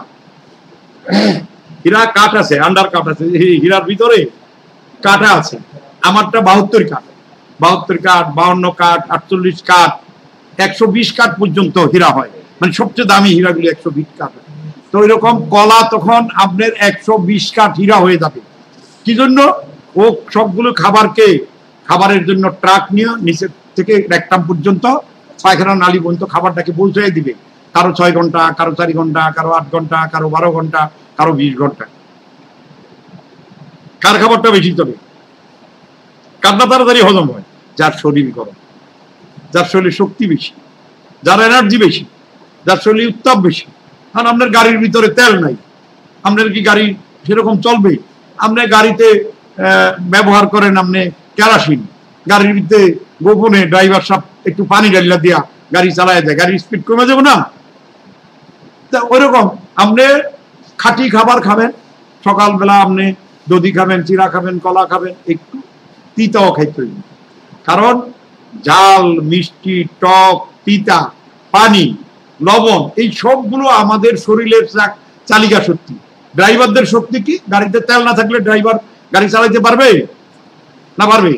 হীরা কাঠ আছে, আন্ডার কাঠ আছে, হীরার ভিতরে কাটা আছে। আমারটা বাহাত্তর কাঠ, বাহাত্তর কাঠ, বাউন্ন কাঠ, আটচল্লিশ কাঠ, একশো বিশ কাঠ পর্যন্ত হীরা হয়। মানে সবচেয়ে দামি হীরাগুলি একশো বিশ কাঠ। তো এরকম কলা তখন আপনার একশো বিশ কাঠ হীরা হয়ে যাবে। কি জন্য? ও সবগুলো খাবারকে, খাবারের জন্য ট্রাক নিয়ে নিচে থেকে র্যাকটাম পর্যন্ত, পায়খানা নালী পর্যন্ত খাবারটাকে পৌঁছাই দিবে। কারো ছয় ঘন্টা, কারো চারি ঘন্টা, কারো আট ঘন্টা, কারো বারো ঘন্টা, কারো বিশ ঘন্টা। কার খাবারটা বেশি চলে? কান্না তাড়াতাড়ি হজম হয়? যার শরীর গরম, যার শরীরে শক্তি বেশি, যার এনার্জি বেশি, যার শরীরে উত্তাপ বেশি। কারণ আপনার গাড়ির ভিতরে তেল নাই, আপনার কি গাড়ি সেরকম চলবে? আপনি গাড়িতে ব্যবহার করেন আপনি কেরাসিন, গাড়ির ভিতরে গোপনে ড্রাইভার সব একটু পানি ডালিয়া দিয়া গাড়ি চালায় যায়, গাড়ির স্পিড কমে যাবে না? তা ওইরকম আপনি খাঁটি খাবার খাবেন, সকালবেলা আপনি দধি খাবেন, চিরা খাবেন, কলা খাবেন, একটু তিতাও খাইতে হইবে। কারণ জাল, মিষ্টি, টক, তিতা, পানি, লবণ এই সবগুলো আমাদের শরীরের চালিকা শক্তি। ড্রাইভারদের শক্তি কি? গাড়িতে তেল না থাকলে ড্রাইভার গাড়ি চালাইতে পারবে না? পারবে?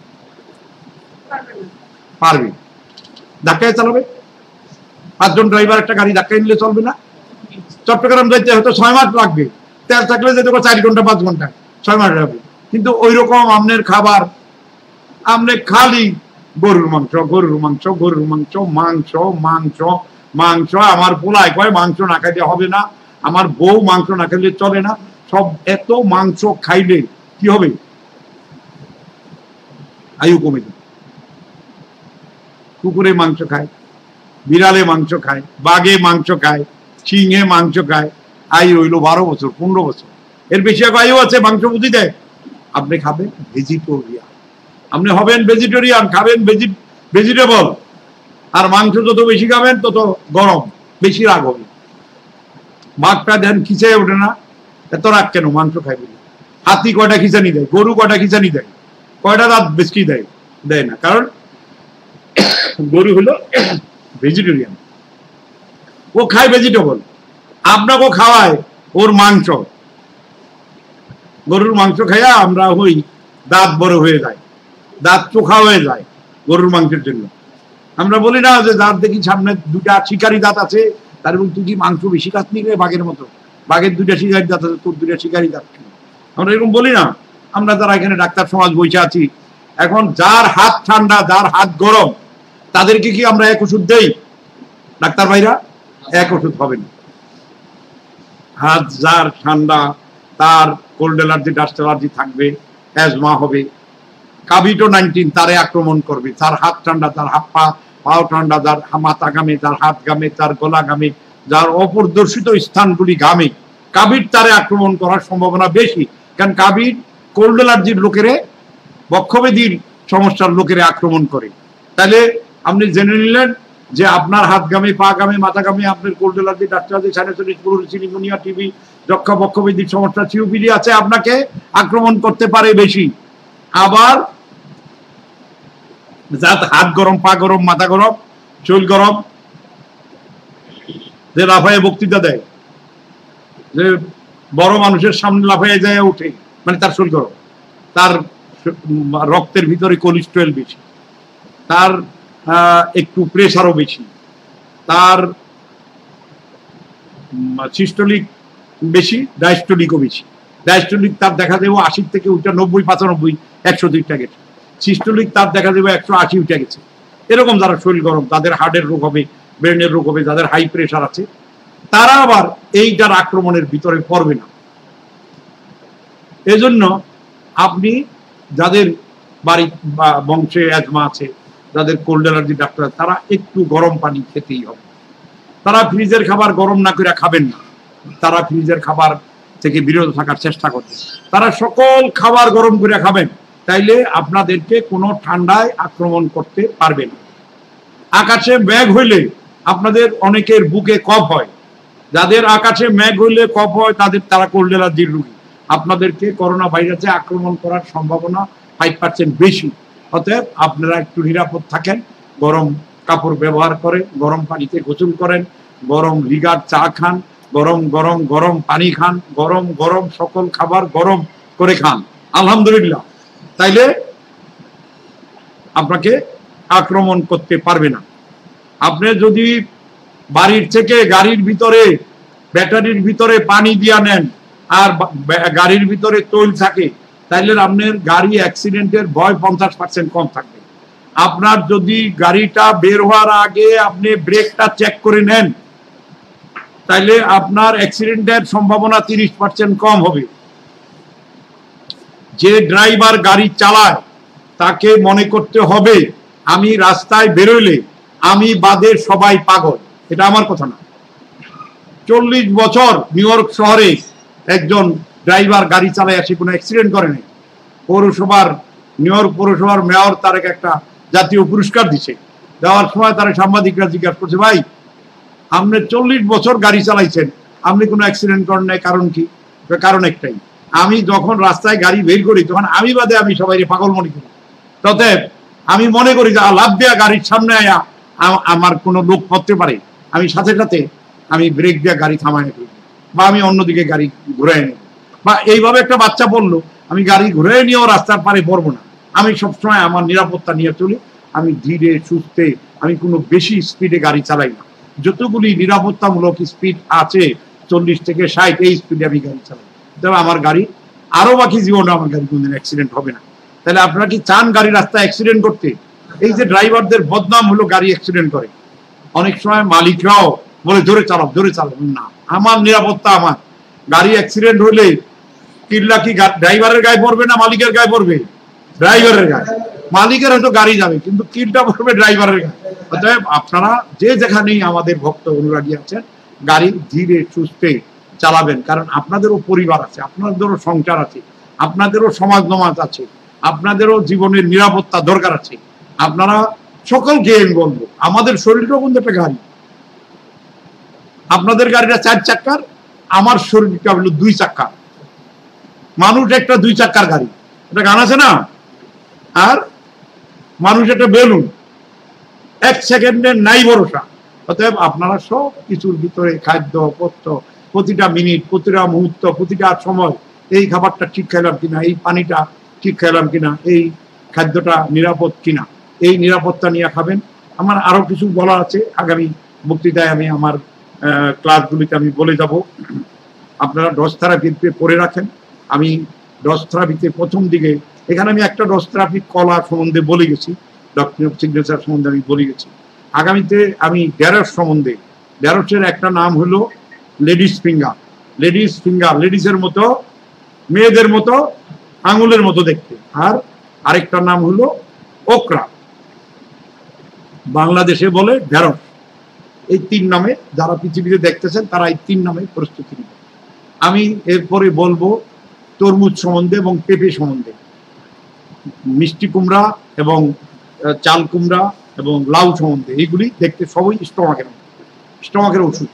পারবে। ধাক্কায় চালাবে? পাঁচজন ড্রাইভার একটা গাড়ি ধাক্কায় নিলে চলবে না? চট্টগ্রাম যাইতে হয়তো ছয় মাস লাগবে, তেল থাকলে যেতে চার ঘন্টা পাঁচ ঘন্টা, ছয় মাস লাগবে। কিন্তু ওই রকম আপনার খাবার, আপনি খালি গরুর মাংস, গরুর মাংস, গরুর মাংস, মাংস, মাংস, মাংস। আমার পোলায় কয় মাংস না খাইলে হবে না, আমার বউ মাংস না খাইলে চলে না। সব এত মাংস খাইলে কি হবে? আয়ু কমে যাবে। কুকুরে মাংস খায়, বিড়ালে মাংস খায়, বাঘে মাংস খায়, সিংহে মাংস খায়, আয়ু হইল বারো বছর, পনেরো বছর, এর বেশি আয়ু আছে, মাংস বুঝি দেয়। আপনি খাবেন ভেজিটেরিয়ান, আপনি হবেন ভেজিটেরিয়ান, খাবেন ভেজিটেবল। আর মাংস যত বেশি খাবেন তত গরম বেশি রাগ হবে। বাঘটা দেন খিচে ওঠে না, এত রাগ কেন? মাংস খাই বলে। হাতি কয়টা খিচানি দেয়, গরু কয়টা খিচানি দেয়, কয়টা দাঁত বেশি দেয়? দেয় না, কারণ গরু হলো ভেজিটেরিয়ান, ও খায় ভেজিটেবল। আপনাকেও খাওয়ায় ওর মাংস। গরুর মাংস খাইয়া আমরা হই দাঁত বড় হয়ে যায়, দাঁত চোখা হয়ে যায় গরুর মাংসের জন্য। আমরা বলি না যে দাঁত দেখি সামনে দুটা শিকারি দাঁত আছে, তার এবং তুই কি মাংস বেশি খাস নি রে বাঘের মতো? বাঘের দুইটা শিকারি দাঁত আছে, তোর দুইটা শিকারি দাঁত। আমরা এরকম বলি না? আমরা যারা এখানে ডাক্তার সমাজ বসে আছি, এখন যার হাত ঠান্ডা, যার হাত গরম, তাদেরকে কি আমরা এক ওষুধ দেই? ডাক্তার ভাইরা, এক ওষুধ হবে না। হাত যার ঠান্ডা, তার কোল্ড অ্যালার্জি, ডাস্ট অ্যালার্জি থাকবে, অ্যাজমা হবে, কোভিড নাইনটিন তারে আক্রমণ করবে। তার হাত ঠান্ডা, তার হাত পা পাও ঠান্ডা, যার মাথা ঘামে, তার হাত ঘামে, তার গলা ঘামে, যার অপরিদর্শিত স্থানগুলি ঘামে, কোভিড তারে আক্রমণ করার সম্ভাবনা বেশি। কারণ কোভিড কোল্ড অ্যালার্জির লোকেরে, বক্ষব্যাধির সমস্যার লোকেরে আক্রমণ করে। তাহলে আপনি জেনে নিলেন যে আপনার হাত ঘামে, পা ঘামে, মাথা ঘামে, আপনার cold allergy, dust allergy, sinusitis, pleurisy, pneumonia, TB, যক্ষা, বক্ষব্যাধির সমস্যা, সিওপিডি আছে, আপনাকে আক্রমণ করতে পারে বেশি। আবার যার হাত গরম, পা গরম, মাথা গরম, শরীর গরম, যে লাফায় বক্তৃতা দেয়, যে বড় মানুষের সামনে লাফায় যায় উঠে, মানে তার শরীর গরম, তার রক্তের ভিতরে কোলেস্টেরল বেশি, তার একটু প্রেসারও বেশি, তার সিস্টোলিক বেশি, ডায়াস্টোলিকও বেশি। ডায়াস্টোলিক তার দেখা যাবে আশি থেকে উঠে নব্বই, পঁচানব্বই, একশো দুইটা গেছে। সিস্টোলিক তার দেখা যাবে একশো আশি উঠে গেছে। এরকম যারা শরীর গরম, তাদের হার্টের রোগ হবে, ব্রেনের রোগ হবে, যাদের হাই প্রেশার আছে, তারা আবার এইটার আক্রমণের ভিতরে পড়বে না। এজন্য আপনি যাদের বাড়ি বা বংশে অ্যাজমা আছে, যাদের কোল্ড অ্যালার্জি ডাক্তার, তারা একটু গরম পানি খেতেই হবে। তারা ফ্রিজের খাবার গরম না করে খাবেন না, তারা ফ্রিজের খাবার থেকে বিরত থাকার চেষ্টা করবেন। তারা সকল খাবার গরম করে খাবেন, তাইলে আপনাদেরকে কোনো ঠান্ডায় আক্রমণ করতে পারবে না। আকাশে মেঘ হইলে আপনাদের অনেকের বুকে কফ হয়, যাদের আকাশে মেঘ হইলে কফ হয় তাদের, তারা কোল্ড অ্যালার্জির রোগী। আপনাদেরকে করোনা ভাইরাসে আক্রমণ করার সম্ভাবনা ফাইভ পার্সেন্ট বেশি। অতএব আপনারা একটু নিরাপদ থাকেন, গরম কাপড় ব্যবহার করেন, গরম পানিতে গোসল করেন, গরম লিগার চা খান, গরম গরম গরম পানি খান, গরম গরম সকল খাবার গরম করে খান, আলহামদুলিল্লাহ। তাইলে আপনাকে আক্রমণ করতে পারবে না। আপনি যদি বাড়ির থেকে গাড়ির ভিতরে, ব্যাটারির ভিতরে পানি দিয়া নেন আর গাড়ির ভিতরে তৈল থাকে, তাইলে আপনার গাড়ি অ্যাক্সিডেন্টের ভয় পঞ্চাশ পার্সেন্ট কম থাকবে। আপনার যদি গাড়িটা বের হওয়ার আগে আপনি ব্রেকটা চেক করে নেন, তাইলে আপনার অ্যাক্সিডেন্টের সম্ভাবনা তিরিশ পার্সেন্ট কম হবে। যে ড্রাইভার গাড়ি চালায় তাকে মনে করতে হবে আমি রাস্তায় বেরোলে আমি বাদে সবাই পাগল। এটা আমার কথা না। চল্লিশ বছর নিউ ইয়র্ক শহরে একজন ড্রাইভার গাড়ি চালায় আসে, কোনো অ্যাক্সিডেন্ট করে নাই। পৌরসভার নিউ ইয়র্ক পৌরসভার মেয়র তার একটা জাতীয় পুরস্কার দিছে। দেওয়ার সময় তারা সাংবাদিকরা জিজ্ঞাসা করছে, ভাই আপনি চল্লিশ বছর গাড়ি চালাইছেন, আপনি কোনো অ্যাক্সিডেন্ট করেন নাই, কারণ কি? কারণ একটাই, আমি যখন রাস্তায় গাড়ি বের করি তখন আমি বাদে আমি সবাই পাগল মনে করি। ততএব আমি মনে করি যে লাভ দেওয়া গাড়ির সামনে আয়া আমার কোনো লোক পড়তে পারে, আমি সাথে সাথে আমি ব্রেক দেওয়া গাড়ি থামায় নেব বা আমি অন্যদিকে গাড়ি ঘুরাই নেব। বা এইভাবে একটা বাচ্চা পড়লো, আমি গাড়ি ঘুরে নিয়েও রাস্তার পারে পড়বো না। আমি সবসময় আমার নিরাপত্তা নিয়ে চলি। আমি ধীরে সুস্থে, আমি কোনো বেশি স্পিডে গাড়ি চালাই না। যতগুলি নিরাপত্তামূলক স্পিড আছে চল্লিশ থেকে ষাট, এই স্পিডে আমি গাড়ি চালাই। তবে আমার গাড়ি আরো বাকি জীবনে আমার গাড়ি কোনদিন অ্যাক্সিডেন্ট হবে না। তাহলে আপনারা কি চান গাড়ি রাস্তায় অ্যাক্সিডেন্ট করতে? এই যে ড্রাইভারদের বদনাম হলো গাড়ি অ্যাক্সিডেন্ট করে, অনেক সময় মালিকরাও বলে ধরে চালাও ধরে চালাও। না, আমার নিরাপত্তা আমার। গাড়ি অ্যাক্সিডেন্ট হলে কিল্লা কি ড্রাইভারের গায়ে পড়বে না মালিকের গায়ে পড়বে? ড্রাইভারের গায়ে। মালিকের হয়তো গাড়ি যাবে, কিন্তু কিলটা পড়বে ড্রাইভারের গায়ে। অতএব আপনারা যে যেখানেই আমাদের ভক্ত অনুরাগী আছেন, গাড়ি ধীরে সুস্থে চালাবেন, কারণ আপনাদেরও পরিবার আছে, আপনাদেরও সংসার আছে, আপনাদেরও সমাজ নমাজ আছে, আপনাদেরও জীবনের নিরাপত্তা দরকার আছে। আপনারা সকলকে আমি বলবো, আমাদের শরীরটাও কিন্তু একটা গাড়ি। আপনাদের গাড়িটা চার চাক্কার, আমার শরীরটা হলো দুই চাক্কার। মানুষ একটা দুই চাক্কার গাড়ি, এটা গান আছে না? আর মানুষ একটা বেলুন, এক সেকেন্ডের নাই ভরসা। অতএব আপনারা সব কিছুর ভিতরে খাদ্য পত্র, প্রতিটা মিনিট, প্রতিটা মুহূর্ত, প্রতিটা সময় এই খাবারটা ঠিক খেলাম কিনা, এই পানিটা ঠিক খেলাম কিনা, এই খাদ্যটা নিরাপদ কিনা, এই নিরাপত্তা নিয়ে খাবেন। আমার আরো কিছু বলা আছে, আগামী বক্তৃতায় আমি আমার ক্লাসগুলিতে আমি বলে যাব। আপনারা ডস থেরাপিতে পড়ে রাখেন। আমি ডস থেরাপিতে প্রথম দিকে, এখানে আমি একটা ডস থেরাপি কলা সম্বন্ধে বলে গেছি, ডক্টর অফ সিগনেচার সম্বন্ধে আমি বলে গেছি। আগামীতে আমি ড্যারস সম্বন্ধে, ড্যারসের একটা নাম হলো লেডিস ফিঙ্গার। লেডিস ফিঙ্গার লেডিসের মতো, মেয়েদের মতো, আঙুলের মতো দেখতে। আর আরেকটা নাম হলো ওকরা, বাংলাদেশে বলে ঢেঁড়স। এই তিন নামে যারা পৃথিবীতে দেখতেছেন তারা এই তিন নামে প্রস্তুতি নেবে। আমি এরপরে বলবো তরমুজ সম্বন্ধে এবং পেঁপে সম্বন্ধে, মিষ্টি কুমড়া এবং চাল কুমড়া এবং লাউ সম্বন্ধে। এইগুলি দেখতে সবই স্টমাকের স্টমাকের ওষুধ।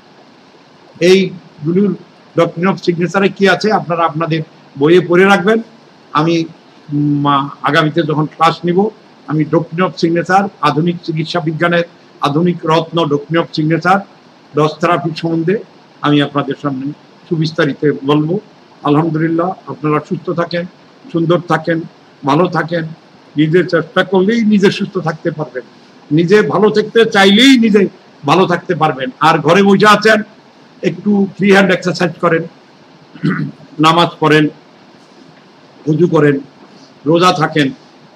এইগুলির ডক্ট্রিন অফ সিগনেচারে কি আছে আপনারা আপনাদের বইয়ে পড়ে রাখবেন। আমি আগামীতে যখন ক্লাস নিব, আমি ডক্ট্রিন অফ সিগনেচার, আধুনিক চিকিৎসা বিজ্ঞানের আধুনিক রত্ন doctrine of signature, dose therapy সম্বন্ধে আমি আপনাদের সামনে সুবিস্তারিত বলবো। আলহামদুলিল্লাহ, আপনারা সুস্থ থাকেন, সুন্দর থাকেন, ভালো থাকেন। নিজের চেষ্টা করলেই নিজে সুস্থ থাকতে পারবেন, নিজে ভালো থাকতে চাইলেই নিজে ভালো থাকতে পারবেন। আর ঘরে বসে আছেন, একটু ফ্রি হ্যান্ড এক্সারসাইজ করেন, নামাজ পড়েন, উজু করেন, রোজা থাকেন,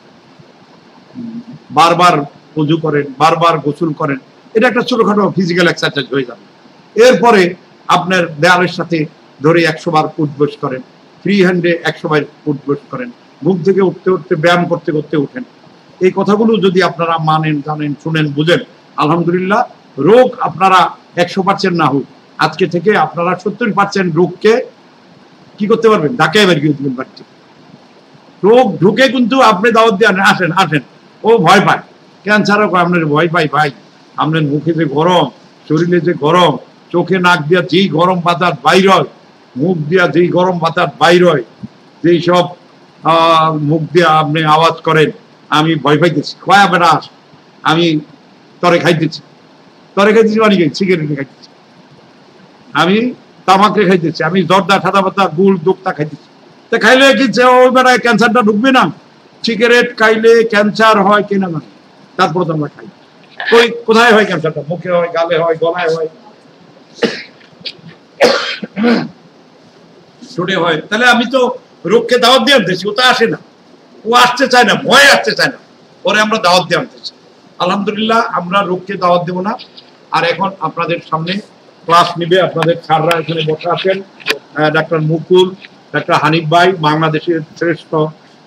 বারবার উজু করেন, বারবার গোসল করেন। এটা একটা ছোটখাটো ফিজিক্যাল এক্সারসাইজ হয়ে যাবে। এরপরে আপনার দেয়ালের সাথে ধরে একশো বার উঠবস করেন, ফ্রি হ্যান্ডে একশো বার উঠবস করেন, ঘুম থেকে উঠতে উঠতে ব্যায়াম করতে করতে উঠেন। এই কথাগুলো যদি আপনারা মানেন, জানেন, শুনেন, বুঝেন, আলহামদুলিল্লাহ, রোগ আপনারা একশো পার্সেন্ট না হোক, আজকে থেকে আপনারা সত্তর পার্সেন্ট রোগকে কি করতে পারবেন? ঢাকায় বের করে দিবেন বাড়িতে। রোগ ঢুকে কিন্তু আপনি দাওয়াত দিয়ে আসেন আসেন, ও ভয় পায়, ক্যান্সারও আপনার ভয় পাই। ভাই, আপনার মুখে যে গরম, শরীরে যে গরম, চোখে নাক দিয়া যেই গরম বাতাস বাইর হয়, মুখ দিয়া যেই গরম বাতাস বাইর হয়, যেই সব মুখ দিয়া আপনি আওয়াজ করেন, আমি ভয় পাইতেছি। কয়া বেড়া আস, আমি তরে খাইতেছি, তরে খাইতেছি মানে সিগারেট খাইতেছি, আমি তামাকে খাইতেছি, আমি জর্দা, সাদা পাতা, গুড়, দোক্তা খাইতেছি। তা খাইলে কি ওই বেড়ায় ক্যান্সারটা ঢুকবে না? সিগারেট খাইলে ক্যান্সার হয় কিনা মানে, তারপর তো আমরা খাই। কই কোথায় হয় ক্যান্সারটা? মুখে হয়, গালে হয়, গলায় হয়, ঠোঁটে হয়। তাহলে আমি তো রোগকে দাওয়াত দিয়ে আনতেছি, ও তো আসে না, ও আসতে চায় না, ভয় আসতে চায় না, পরে আমরা দাওয়াত দিয়ে আনতেছি। আলহামদুলিল্লাহ, আমরা রোগকে দাওয়াত দেব না। আর এখন আপনাদের সামনে ক্লাস নিবে আপনাদের স্যাররা এখানে বসে আছেন, ডাক্তার মুকুল, ডাক্তার হানিফ ভাই, বাংলাদেশের শ্রেষ্ঠ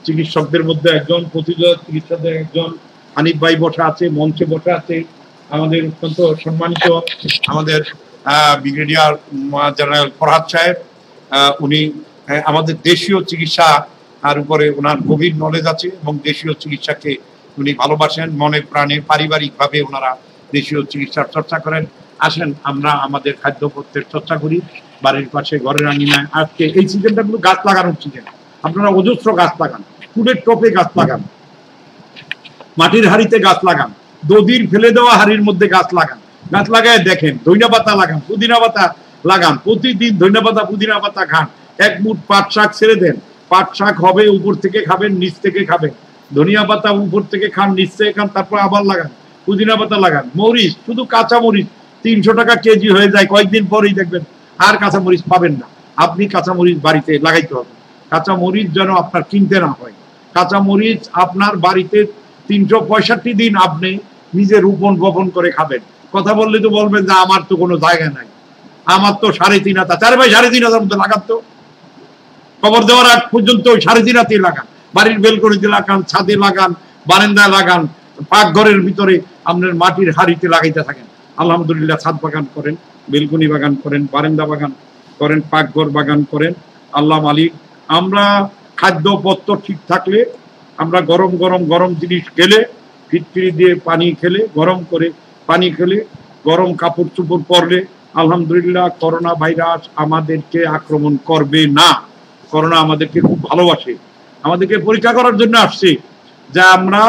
চিকিৎসকদের মধ্যে একজন, প্রতিযোগিতা চিকিৎসকদের একজন হানিফ ভাই বসা আছে, মঞ্চে বসা আছে আমাদের অত্যন্ত সম্মানিত আমাদের ব্রিগেডিয়ার জেনারেল ফরহাদ সাহেব। উনি আমাদের দেশীয় চিকিৎসা আর উপরে ওনার গভীর নলেজ আছে এবং দেশীয় চিকিৎসাকে উনি ভালোবাসেন মনে প্রাণে, পারিবারিকভাবে ওনারা দেশীয় চিকিৎসার চর্চা করেন। আসেন আমরা আমাদের খাদ্যপত্রের চর্চা করি বাড়ির পাশে, ঘরের আঙিনায়। আজকে এই সিজনটা কিন্তু গাছ লাগানোর সিজন, আপনারা অজস্র গাছ লাগান, ফুলের টপে গাছ লাগান, মাটির হাড়িতে গাছ লাগান, দদির ফেলে দেওয়া হাড়ির মধ্যে গাছ লাগান, গাছ লাগায় দেখেন, ধনিয়া পাতা লাগান, পুদিনা পাতা লাগান, প্রতিদিন ধনিয়া পাতা পুদিনা পাতা খান, এক মুঠ পাট শাক ছেড়ে দেন, পাট শাক হবে, উপর থেকে খাবেন, নিচ থেকে খাবেন, ধনিয়া পাতা উপর থেকে খান, নিচ থেকে খান, তারপর আবার লাগান, পুদিনা পাতা লাগান, মরিচ, শুধু কাঁচা মরিচ তিনশো টাকা কেজি হয়ে যায়, কয়েকদিন পরেই দেখবেন আর কাঁচা মরিচ পাবেন না। আপনি কাঁচা মরিচ বাড়িতে লাগাইতে হবে, কাঁচা মরিচ যেন আপনার কিনতে না হয়। কাঁচা মরিচ আপনার বাড়িতে তিনশো পঁয়ষট্টি দিন আপনি নিজে রোপণ বপন করে খাবেন। কথা বললে তো বলবেন যে আমার তো কোনো জায়গা নাই, আমার তো সাড়ে তিন হাজার, চার ভাই সাড়ে তিন হাজার মধ্যে লাগাতো, কবর দেওয়ার আগ পর্যন্ত ওই সাড়ে তিন হাতে লাগান, বাড়ির বেলকনিতে লাগান, ছাদে লাগান, বারান্দায় লাগান, পাকঘরের ভিতরে আপনার মাটির হাড়িতে লাগাইতে থাকেন। আলহামদুলিল্লাহ ছাদ বাগান করেন, বেলকনি বাগান করেন, বারান্দা বাগান করেন, পাকঘর বাগান করেন। আল্লাহ মালিক, আমরা খাদ্যপত্র ঠিক থাকলে, আমরা গরম গরম গরম জিনিস খেলে, ফিটকিরি দিয়ে পানি খেলে, গরম করে পানি খেলে, গরম কাপড় চোপড় পরলে আলহামদুলিল্লাহ করোনা ভাইরাস আমাদেরকে আক্রমণ করবে না। করোনা আমাদেরকে খুব ভালোবাসে, আমাদেরকে পরীক্ষা করার জন্য আসছে যা আমরা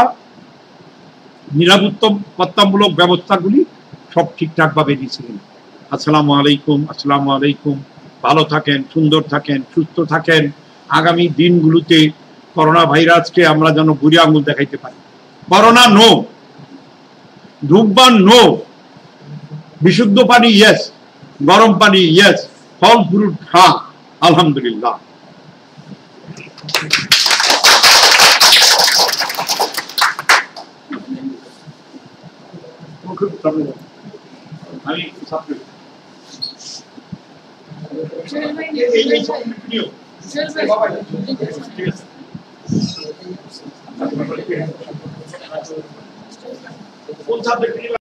নিরাপত্তামূলক ব্যবস্থাগুলি সব ঠিকঠাক ভাবে দিয়েছিলেন। আসসালামু আলাইকুম, আসসালামু আলাইকুম। ভালো থাকেন, সুন্দর থাকেন, সুস্থ থাকেন। আগামী দিনগুলোতে করোনা ভাইরাসকে আমরা যেন বুড়ি আঙুল দেখাইতে পারি। করোনা নো, ধূমপান নো, বিশুদ্ধ পানি ইয়েস, গরম পানি ইয়েস, ফল ফ্রুট খা। আলহামদুলিল্লাহ। আমি কোন সাবজেক্ট